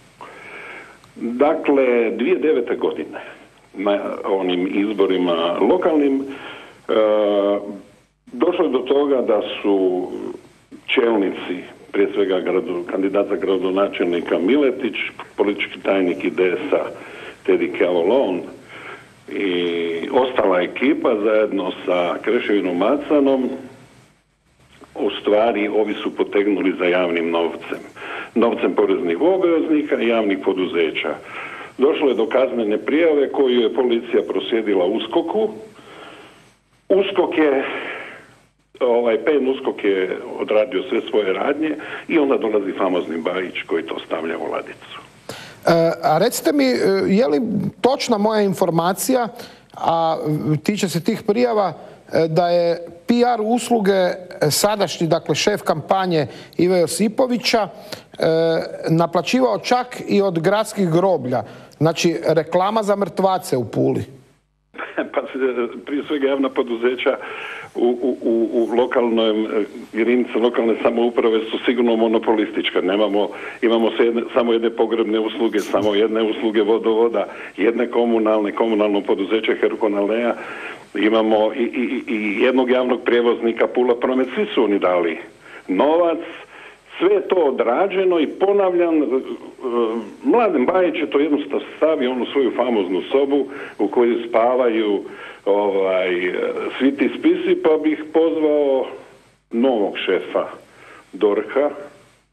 Q: Dakle, dvije tisuće devete. godine na onim izborima lokalnim e, došlo je do toga da su čelnici, prije svega gradu, kandidat za gradonačelnika Miletić, politički tajnik I D S-a Teddy Cavolon i ostala ekipa zajedno sa Krešimirom Macanom, u stvari ovi su potegnuli za javnim novcem. Novcem poreznih obveznika i javnih poduzeća. Došlo je do kaznene prijave koju je policija proslijedila USKOK-u. USKOK je Ovaj P N USKOK je odradio sve svoje radnje i onda dolazi famozni Bajić koji to stavlja u ladicu.
A: E, a recite mi, je li točna moja informacija, a tiče se tih prijava, da je P R usluge sadašnji, dakle šef kampanje Ive Josipovića, e, naplaćivao čak i od gradskih groblja, znači reklama za mrtvace u Puli?
Q: Pa prije svega javna poduzeća u, u, u lokalnoj jedinici lokalne samouprave su sigurno monopolistička. Nemamo, imamo se jedne, samo jedne pogrebne usluge, samo jedne usluge vodovoda, jedne komunalne, komunalno poduzeće Herkonalea, imamo i, i, i jednog javnog prijevoznika Pula Promet, svi su oni dali novac. Sve je to odrađeno i ponavljam, Mladen Bajić je to jednostavno stavio onu svoju famoznu sobu u kojoj spavaju ovaj, svi ti spisi, pa bih pozvao novog šefa D O R H-a,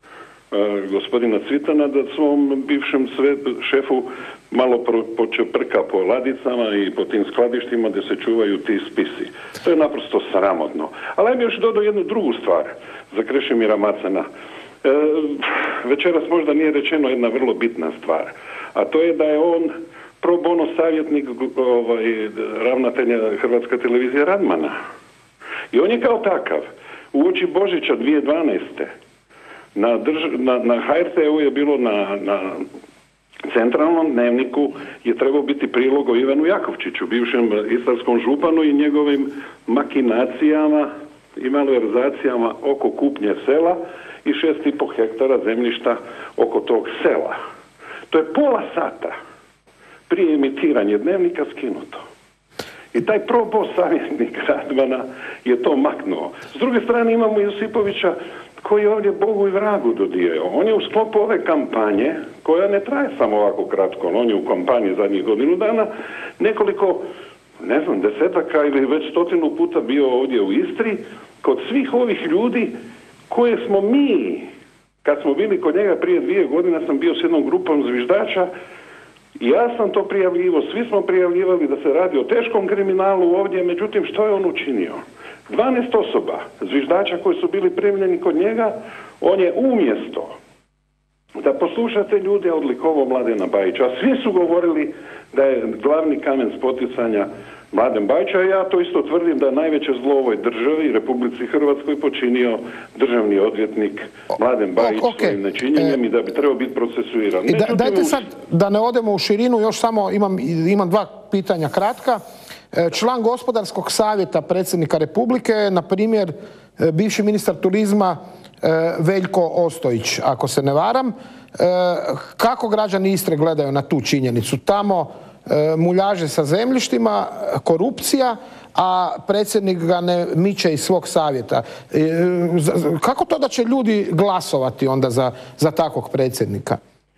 Q: gospodina Cvitana da svom bivšem šefu malo počeprka po ladicama i po tim skladištima gdje se čuvaju ti spisi. To je naprosto sramotno. Ali ja bih još dodao jednu drugu stvar za Krešimira Macana. E, večeras možda nije rečeno jedna vrlo bitna stvar, a to je da je on pro bono savjetnik ovaj, ravnatelja Hrvatske televizije Radmana. I on je kao takav uoči Božića dvije tisuće dvanaeste. Na, drž, na, na ha er te u je bilo na, na centralnom dnevniku je trebao biti prilog o Ivanu Jakovčiću, bivšem istarskom županu i njegovim makinacijama i malverzacijama oko kupnje sela i šest i pol hektara zemljišta oko tog sela. To je pola sata prije emitiranja dnevnika skinuto. I taj probo savjetnik Radmana je to maknuo. S druge strane imamo Josipovića koji je ovdje Bogu i vragu dodijeo. On je u sklopu ove kampanje, koja ne traje samo ovako kratko, on je u kampanji zadnjih godinu dana, nekoliko, ne znam, desetaka ili već stotinu puta bio ovdje u Istri, kod svih ovih ljudi koje smo mi, kad smo bili kod njega prije dvije godine, sam bio s jednom grupom zviždača, ja sam to prijavljivo, svi smo prijavljivali da se radi o teškom kriminalu ovdje, međutim što je on učinio? dvanaest osoba, zviždača koji su bili primljeni kod njega, on je umjesto da poslušate ljude odlikovao Mladena Bajića, a svi su govorili da je glavni kamen spoticanja Mladen Bajić, a ja to isto tvrdim da najveće zlo ovoj državi, Republici Hrvatskoj, počinio državni odvjetnik Mladen Bajić okay. svojim nečinjenjem e... i da bi trebao biti procesuiran.
A: I da, dajte sad, da ne odemo u širinu, još samo imam, imam dva pitanja kratka. Član gospodarskog savjeta predsjednika Republike, na primjer bivši ministar turizma Veljko Ostojić, ako se ne varam. Kako građani Istre gledaju na tu činjenicu? Tamo muljaže sa zemljištima, korupcija, a predsjednik ga ne miče iz svog savjeta. Kako to da će ljudi glasovati onda za, za takvog predsjednika?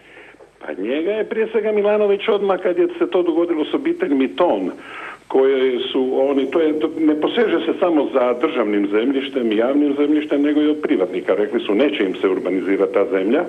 Q: Pa njega je prije svega Milanović odmah kad je se to dogodilo s obitelj Miton, koje su oni, to je, ne poseže se samo za državnim zemljištem i javnim zemljištem, nego i od privatnika. Rekli su neće im se urbanizirati ta zemlja,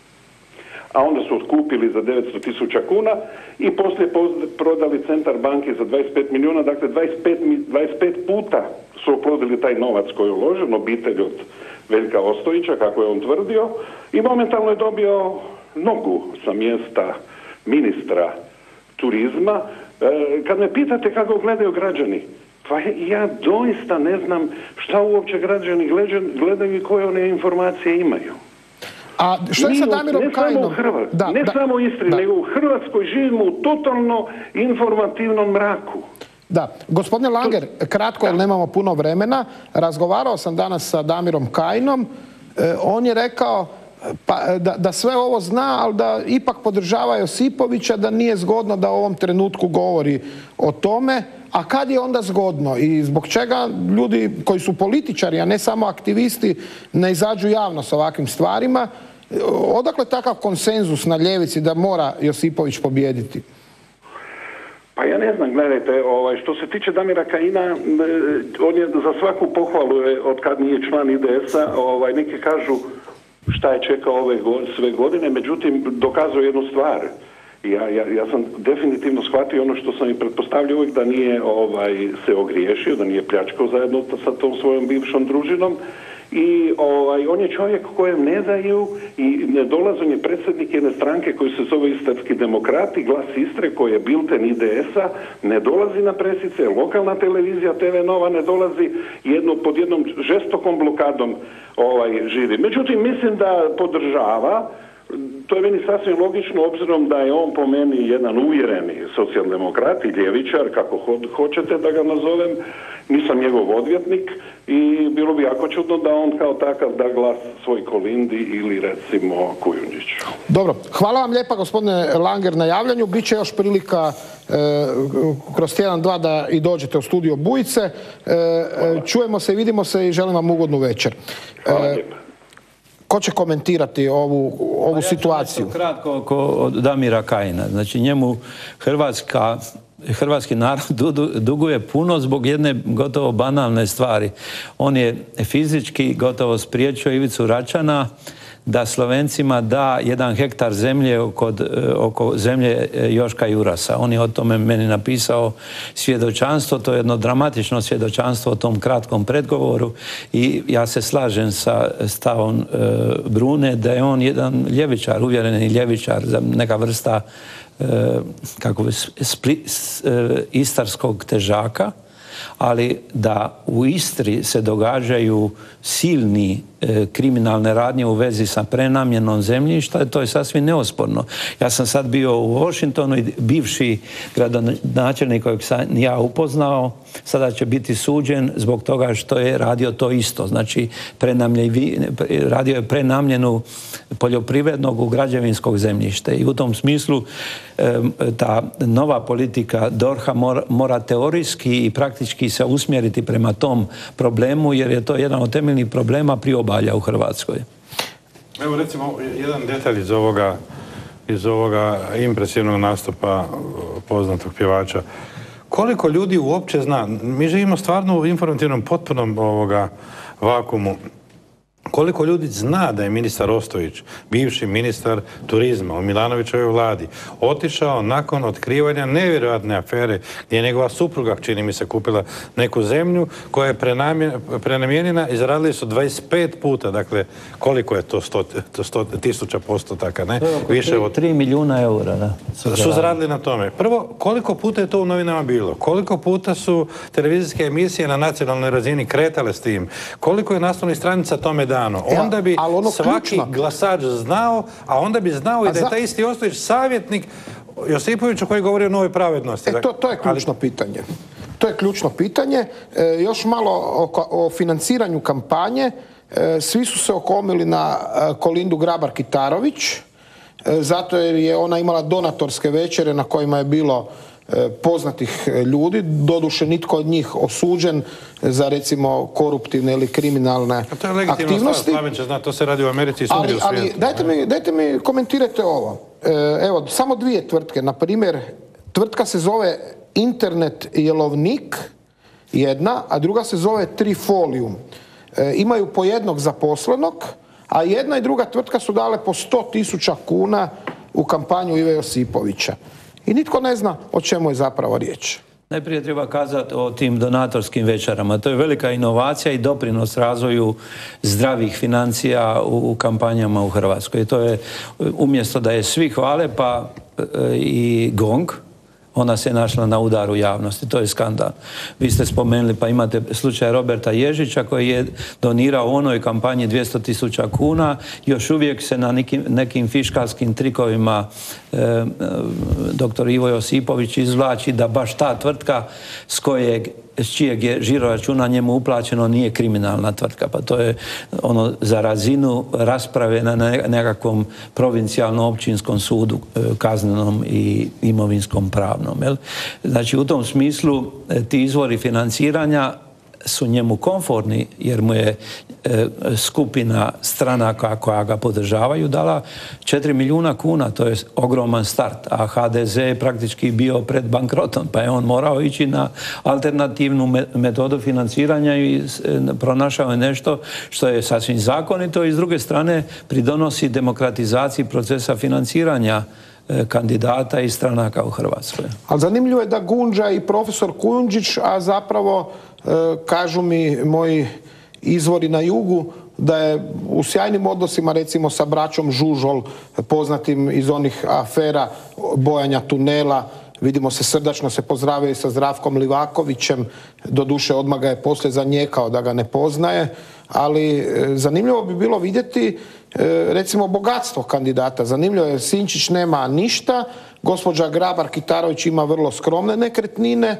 Q: a onda su otkupili za devetsto tisuća kuna i poslije prodali Centar banki za dvadeset pet milijuna, dakle dvadeset pet, dvadeset pet puta su oplodili taj novac koji je uložen, obitelj od Veljka Ostojića, kako je on tvrdio, i momentalno je dobio nogu sa mjesta ministra turizma. Kad me pitate kako gledaju građani, pa ja doista ne znam šta uopće građani gledaju i koje one informacije imaju.
A: A što je sa Damirom Kajinom?
Q: Da, ne da, samo u Istri, da. nego u Hrvatskoj živimo u totalno informativnom mraku.
A: Da, gospodine Langer, kratko jer nemamo puno vremena, razgovarao sam danas sa Damirom Kajinom, e, on je rekao pa, da, da sve ovo zna, ali da ipak podržava Josipovića, da nije zgodno da u ovom trenutku govori o tome. A kad je onda zgodno i zbog čega ljudi koji su političari, a ne samo aktivisti, ne izađu javno s ovakvim stvarima? Odakle takav konsenzus na ljevici da mora Josipović pobijediti?
Q: Pa ja ne znam, gledajte, ovaj, što se tiče Damira Kajina, on je za svaku pohvalu od kad nije član I D S-a, ovaj, neki kažu šta je čekao ove sve godine, međutim dokazuje jednu stvar. Ja, ja, ja sam definitivno shvatio ono što sam i pretpostavljao uvijek, da nije ovaj, se ogriješio, da nije pljačkao zajedno sa tom svojom bivšom družinom i ovaj, on je čovjek kojem ne daju i ne dolazi, on je predsjednik jedne stranke koji se zove Istarski demokrati, Glas Istre, koji je bilten I D S-a, ne dolazi na presice, lokalna televizija T V Nova ne dolazi, jedno, pod jednom žestokom blokadom ovaj, živi. Međutim, mislim da podržava. To je meni sasvim logično, obzirom da je on po meni jedan uvjereni socijaldemokrat i ljevičar, kako ho hoćete da ga nazovem. Nisam njegov odvjetnik i bilo bi jako čudno da on kao takav da glas svoj Kolindi ili recimo Kujundžiću.
A: Dobro, hvala vam lijepa gospodine Langer na javljanju. Biće još prilika e, kroz tjedan, dva da i dođete u studio Bujice. E, čujemo se i vidimo se i želim vam ugodnu večer.
Q: Hvala lijepa.
A: Ko će komentirati ovu, ovu situaciju?
M: Ja ću kratko oko Damira Kajina. Znači njemu Hrvatska, hrvatski narod duguje puno zbog jedne gotovo banalne stvari. On je fizički gotovo spriječio Ivicu Račana da Slovencima da jedan hektar zemlje oko, oko zemlje Joška Jurasa. On je o tome meni napisao svjedočanstvo, to je jedno dramatično svjedočanstvo o tom kratkom predgovoru i ja se slažem sa stavom e, Brune da je on jedan ljevičar, uvjereni ljevičar, neka vrsta e, kako bi, spli, e, istarskog težaka, ali da u Istri se događaju silni e, kriminalne radnje u vezi sa prenamjenom zemljišta, to je sasvim neosporno. Ja sam sad bio u Washingtonu i bivši gradonačelnik kojeg sam ja upoznao sada će biti suđen zbog toga što je radio to isto. Znači, radio je prenamjenu poljoprivrednog u građevinskog zemljišta i u tom smislu e, ta nova politika DORH-a mora, mora teorijski i praktički se usmjeriti prema tom problemu, jer je to jedan od temeljnih problema priobalja u Hrvatskoj.
N: Evo recimo jedan detalj iz ovoga, iz ovoga impresivnog nastupa poznatog pjevača. Koliko ljudi uopće zna, mi živimo stvarno u informativnom potpunom ovoga vakumu, koliko ljudi zna da je ministar Ostojić, bivši ministar turizma u Milanovićevoj vladi, otišao nakon otkrivanja nevjerojatne afere gdje je njegova supruga, čini mi se, kupila neku zemlju koja je prenamijenjena i zaradili su dvadeset pet puta. Dakle, koliko je to sto tisuća postotaka, ne?
M: Više od tri milijuna eura, da.
N: Su, su zaradili na tome. Prvo, koliko puta je to u novinama bilo? Koliko puta su televizijske emisije na nacionalnoj razini kretale s tim? Koliko je naslovnih stranica tome dano? Onda bi ono svaki ključno. glasač znao, a onda bi znao i da je taj isti Ostojić savjetnik Josipoviću koji govori o novoj pravednosti.
A: E, to, to je ključno Ali... pitanje. To je ključno pitanje. E, još malo o, o financiranju kampanje. E, svi su se okomili na e, Kolindu Grabar-Kitarović, e, zato jer je ona imala donatorske večere na kojima je bilo poznatih ljudi, doduše nitko od njih osuđen za recimo koruptivne ili kriminalne aktivnosti.
N: To je legitimno stvar, Slavenče zna, to se radi u Americi i svugdje u svijetu.
A: Ali dajte mi, dajte mi komentirajte ovo. Evo, samo dvije tvrtke, na primjer, tvrtka se zove Internet Jelovnik, jedna, a druga se zove Trifolium. Imaju po jednog zaposlenog, a jedna i druga tvrtka su dale po sto tisuća kuna u kampanju Ive Josipovića. I nitko ne zna o čemu je zapravo riječ.
M: Najprije treba kazati o tim donatorskim večerama. To je velika inovacija i doprinos razvoju zdravih financija u kampanjama u Hrvatskoj. I to je, umjesto da je svi hvale, pa i GONG, ona se našla na udaru javnosti. To je skandal. Vi ste spomenuli, pa imate slučaj Roberta Ježića koji je donirao u onoj kampanji dvjesto tisuća kuna. Još uvijek se na nekim, nekim fiškalskim trikovima e, doktor Ivo Josipović izvlači da baš ta tvrtka s kojeg s čijeg je žiro računa njemu uplaćeno nije kriminalna tvrtka. Pa to je ono za razinu rasprave na nekakvom provincijalnom općinskom sudu, kaznenom i imovinskom pravnom. Jel? Znači u tom smislu ti izvori financiranja su njemu komfortni jer mu je e, skupina stranaka koja ga podržavaju dala četiri milijuna kuna, to je ogroman start, a ha de ze je praktički bio pred bankrotom, pa je on morao ići na alternativnu me metodu financiranja i e, pronašao je nešto što je sasvim zakonito i s druge strane pridonosi demokratizaciji procesa financiranja e, kandidata i stranaka u Hrvatskoj.
A: Ali zanimljivo je da gunđa i profesor Kujundžić, a zapravo kažu mi moji izvori na jugu da je u sjajnim odnosima recimo sa braćom Žužol, poznatim iz onih afera bojanja tunela. Vidimo se srdačno, se pozdravio sa Zdravkom Livakovićem, doduše odmah ga je poslije zanijekao da ga ne poznaje, ali zanimljivo bi bilo vidjeti recimo bogatstvo kandidata. Zanimljivo je, Sinčić nema ništa, gospođa Grabar-Kitarović ima vrlo skromne nekretnine,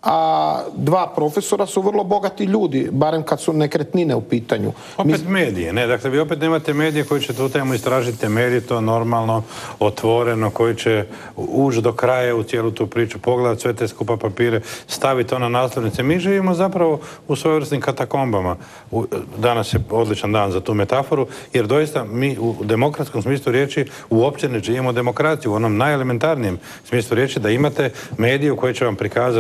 A: a dva profesora su vrlo bogati ljudi, barem kad su nekretnine u pitanju.
N: Opet medije, ne? Dakle, vi opet nemate medije koji će tu temu istražiti temeljito, normalno, otvoreno, koji će ući do kraja u cijelu tu priču, pogledati sve te skupa papire, staviti to na naslovnice. Mi živimo zapravo u svojevrsnim katakombama. Danas je odličan dan za tu metaforu, jer doista mi u demokratskom smislu riječi uopće ne živimo demokraciju, u onom najelementarnijem smislu riječi da imate mediju koji će vam prikazati imovinu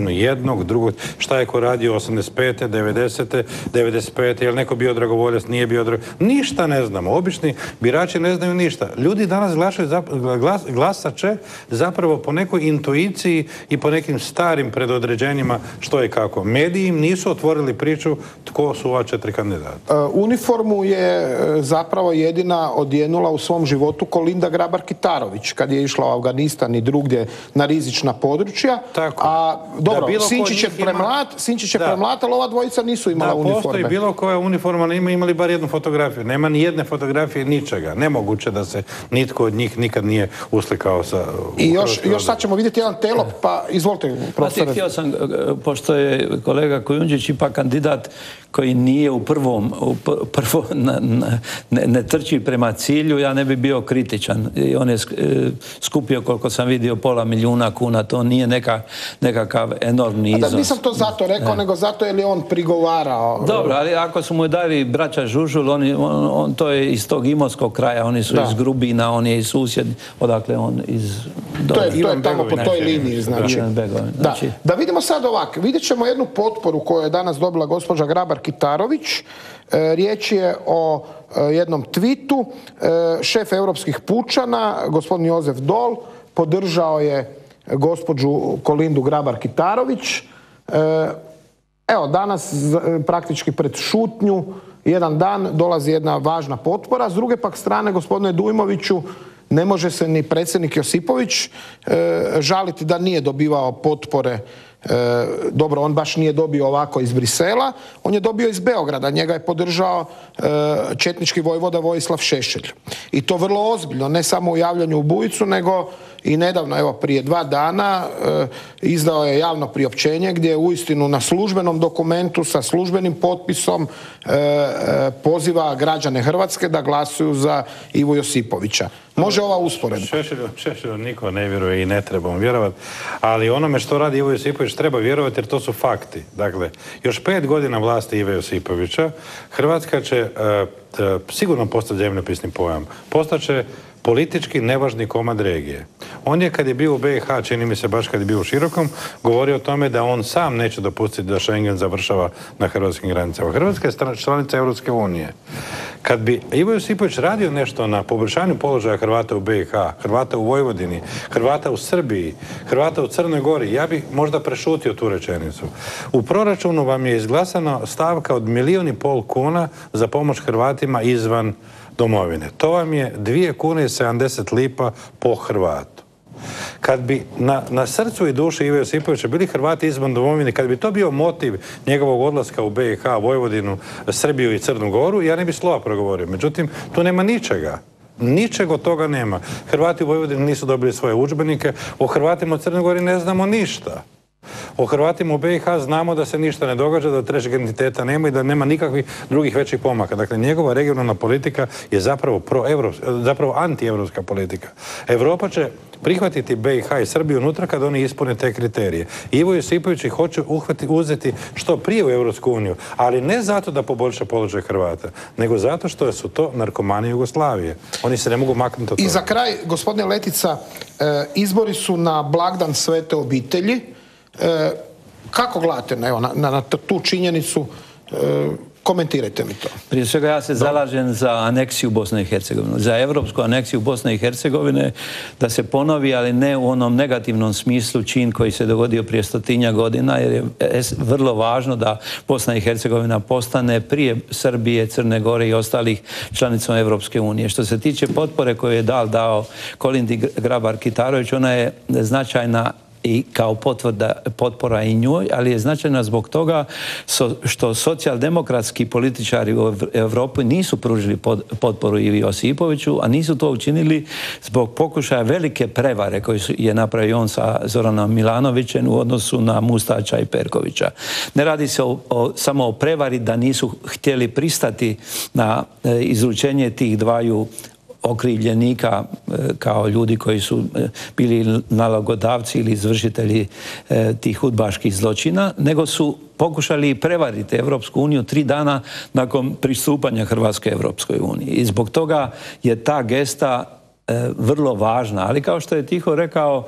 N: sezonu jednog, drugog, šta je ko radio osamdeset pete, devedesete, devedeset pete, je li neko bio dragovoljac, nije bio dragovoljac, ništa ne znamo. Obični birači ne znaju ništa. Ljudi danas glasaju, glas, glasače zapravo po nekoj intuiciji i po nekim starim predodređenjima što je kako. Mediji im nisu otvorili priču tko su ova četiri kandidata.
A: Uh, uniformu je zapravo jedina odjenula u svom životu Kolinda Grabar-Kitarović kad je išla u Afganistan i drugdje na rizična područja.
N: Tako.
A: A dobro,
N: Da,
A: Sinčić je
N: ima...
A: premlat, Sinčić je premlat, ali ova dvojica nisu imala
N: da,
A: uniforme.
N: Postoji bilo koja uniforma, ne ima imali bar jednu fotografiju. Nema ni jedne fotografije, ničega. Nemoguće da se nitko od njih nikad nije uslikao sa...
A: I još, još sad ćemo vidjeti jedan telop, pa izvolite, profesore.
M: Pa htio sam, pošto je kolega Kujundžić ipak kandidat koji nije u prvom, u prvo na, na, ne, ne trči prema cilju, ja ne bi bio kritičan. I on je skupio, koliko sam vidio, pola milijuna kuna. To nije neka, nekakav enormni iznos.
A: A da nisam to zato rekao, ne. nego zato jer je on prigovarao.
M: Dobro, ali ako su mu dali braća Žužul, on, on, on to je iz tog imotskog kraja, oni su da. iz Grubina, on je iz susjed, odakle on iz...
A: To je, to je tamo po toj liniji, znači.
M: Begovin,
A: da.
M: znači.
A: Da vidimo sad ovako, vidjet ćemo jednu potporu koju je danas dobila gospođa Grabar-Kitarović. E, riječ je o e, jednom twitu. E, šef europskih pučana, gospodin Jozef Dol, podržao je gospođu Kolindu Grabar-Kitarović. E, evo, danas praktički pred šutnju, jedan dan, dolazi jedna važna potpora. S druge pak strane, gospodine Dujmoviću, ne može se ni predsjednik Josipović e, žaliti da nije dobivao potpore. E, dobro, on baš nije dobio ovako iz Brisela, on je dobio iz Beograda, njega je podržao e, četnički vojvoda Vojislav Šešelj. I to vrlo ozbiljno, ne samo u javljanju u Bujicu, nego i nedavno, evo prije dva dana, e, izdao je javno priopćenje gdje je uistinu na službenom dokumentu sa službenim potpisom e, e, poziva građane Hrvatske da glasuju za Ivu Josipovića. Može ova usporedba?
N: Šešelju, Šešelju niko ne vjeruje i ne treba mu vjerovati, ali onome što radi Ivo Josipović treba vjerovati jer to su fakti. Dakle, još pet godina vlasti Ive Josipovića Hrvatska će e, e, sigurno postati zemljopisni pojam. Postaće politički nevažni komad regije. On je kad je bio u B i H, čini mi se baš kad je bio u Širokom, govorio o tome da on sam neće dopustiti da Schengen završava na hrvatskim granicama. Hrvatska je članica Europske unije. Kad bi Ivo Josipović radio nešto na poboljšanju položaja Hrvata u B i H, Hrvata u Vojvodini, Hrvata u Srbiji, Hrvata u Crnoj Gori, ja bih možda prešutio tu rečenicu. U proračunu vam je izglasana stavka od milijun i pol kuna za pomoć Hrvatima izvan domovine. To vam je dvije kune i sedamdeset lipa po Hrvatu. Kad bi na, na srcu i duši Ive Josipovića bili Hrvati izvan domovine, kad bi to bio motiv njegovog odlaska u B i H, Vojvodinu, Srbiju i Crnu Goru, ja ne bi slova progovorio. Međutim, tu nema ničega. Ničeg od toga nema. Hrvati u Vojvodini nisu dobili svoje udžbenike, o Hrvatima u Crnoj Gori ne znamo ništa. O Hrvatima u B i H znamo da se ništa ne događa, da trećeg identiteta nema i da nema nikakvih drugih većih pomaka. Dakle, njegova regionalna politika je zapravo, zapravo anti-evropska politika. Europa će prihvatiti B i H i Srbiju unutra kad oni ispune te kriterije. Ivo Josipović ih hoće uhvati, uzeti što prije u Europsku uniju, ali ne zato da poboljša položaj Hrvata, nego zato što su to narkomani Jugoslavije. Oni se ne mogu maknuti od toga.
A: I za kraj, gospodine Letica, izbori su na blagdan Svete obitelji. E, kako gledate na, evo, na, na tu činjenicu? E, komentirajte mi to.
M: Prije svega ja se Do. zalažem za aneksiju Bosne i Hercegovine, za evropsku aneksiju Bosne i Hercegovine, da se ponovi, ali ne u onom negativnom smislu čin koji se dogodio prije stotinja godina, jer je vrlo važno da Bosna i Hercegovina postane prije Srbije, Crne Gore i ostalih članicom Evropske unije. Što se tiče potpore koju je dal dao Kolindi Grabar-Kitarović, ona je značajna i kao potvrda, potpora i njoj, ali je značajna zbog toga so, što socijaldemokratski političari u Evropi nisu pružili pod, potporu Ivi Josipoviću, a nisu to učinili zbog pokušaja velike prevare koju je napravio on sa Zoranom Milanovićem u odnosu na Mustača i Perkovića. Ne radi se o, o, samo o prevari da nisu htjeli pristati na e, izručenje tih dvaju okrivljenika kao ljudi koji su bili nalogodavci ili izvršitelji tih udbaških zločina, nego su pokušali prevariti Evropsku uniju tri dana nakon pristupanja Hrvatske Evropskoj uniji. I zbog toga je ta gesta vrlo važna. Ali kao što je Tiho rekao,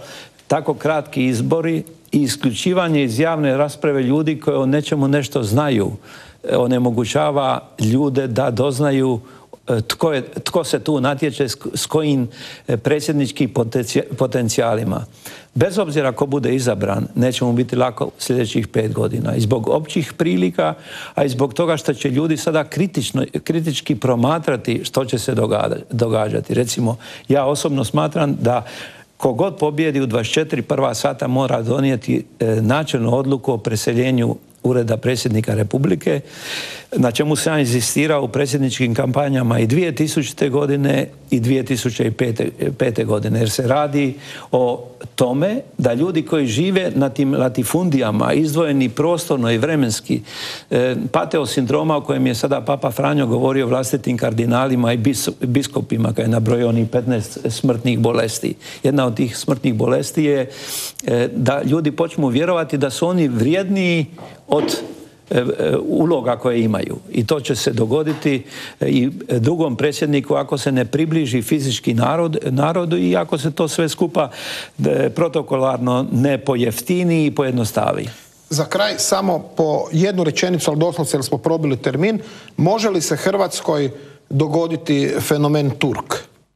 M: tako kratki izbori i isključivanje iz javne rasprave ljudi koji o nečemu nešto znaju onemogućava ljude da doznaju tko, je, tko se tu natječe s kojim predsjedničkim potencijalima. Bez obzira ko bude izabran, neće mu biti lako sljedećih pet godina. I zbog općih prilika, a i zbog toga što će ljudi sada kritično, kritički promatrati što će se događati. Recimo, ja osobno smatram da kogod pobjedi u dvadeset četiri prva sata mora donijeti načelnu odluku o preseljenju Ureda predsjednika Republike, na čemu sam inzistirao u predsjedničkim kampanjama i dvije tisućite. godine i dvije tisuće pete. godine, jer se radi o tome da ljudi koji žive na tim latifundijama, izdvojeni prostorno i vremenski, pate od sindroma o kojem je sada Papa Franjo govorio vlastitim kardinalima i biskupima, kad je nabrojio onih petnaest smrtnih bolesti. Jedna od tih smrtnih bolesti je da ljudi počnu vjerovati da su oni vrijedniji od uloga koje imaju. I to će se dogoditi i drugom predsjedniku ako se ne približi fizički narod, narodu i ako se to sve skupa protokolarno ne pojeftini i pojednostavi.
A: Za kraj samo po jednu rečenicu, ali doslovce jer smo probili termin, može li se Hrvatskoj dogoditi fenomen Turk?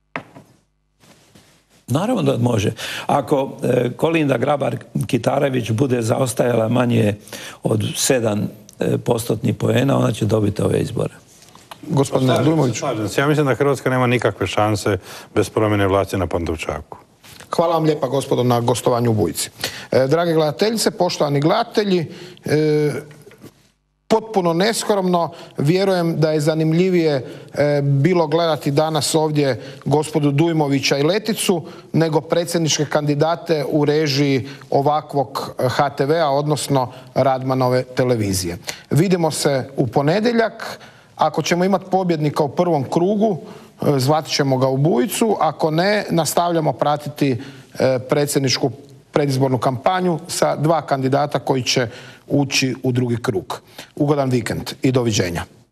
M: Naravno da može. Ako e, Kolinda Grabar-Kitarović bude zaostajala manje od sedam postotnih poena, ona će dobiti ove izbore.
A: Gospodine Dujmović.
N: Ja mislim da Hrvatska nema nikakve šanse bez promjene vlasti na Pantovčaku.
A: Hvala vam lijepa, gospodo, na gostovanju u Bujici. E, drage gledateljice, poštovani gledatelji, e, potpuno neskromno vjerujem da je zanimljivije e, bilo gledati danas ovdje gospodu Dujmovića i Leticu nego predsjedničke kandidate u režiji ovakvog ha te vea, odnosno Radmanove televizije. Vidimo se u ponedjeljak. Ako ćemo imati pobjednika u prvom krugu, e, zvat ćemo ga u Bujicu. Ako ne, nastavljamo pratiti e, predsjedničku predizbornu kampanju sa dva kandidata koji će ući u drugi krug. Ugodan vikend i doviđenja.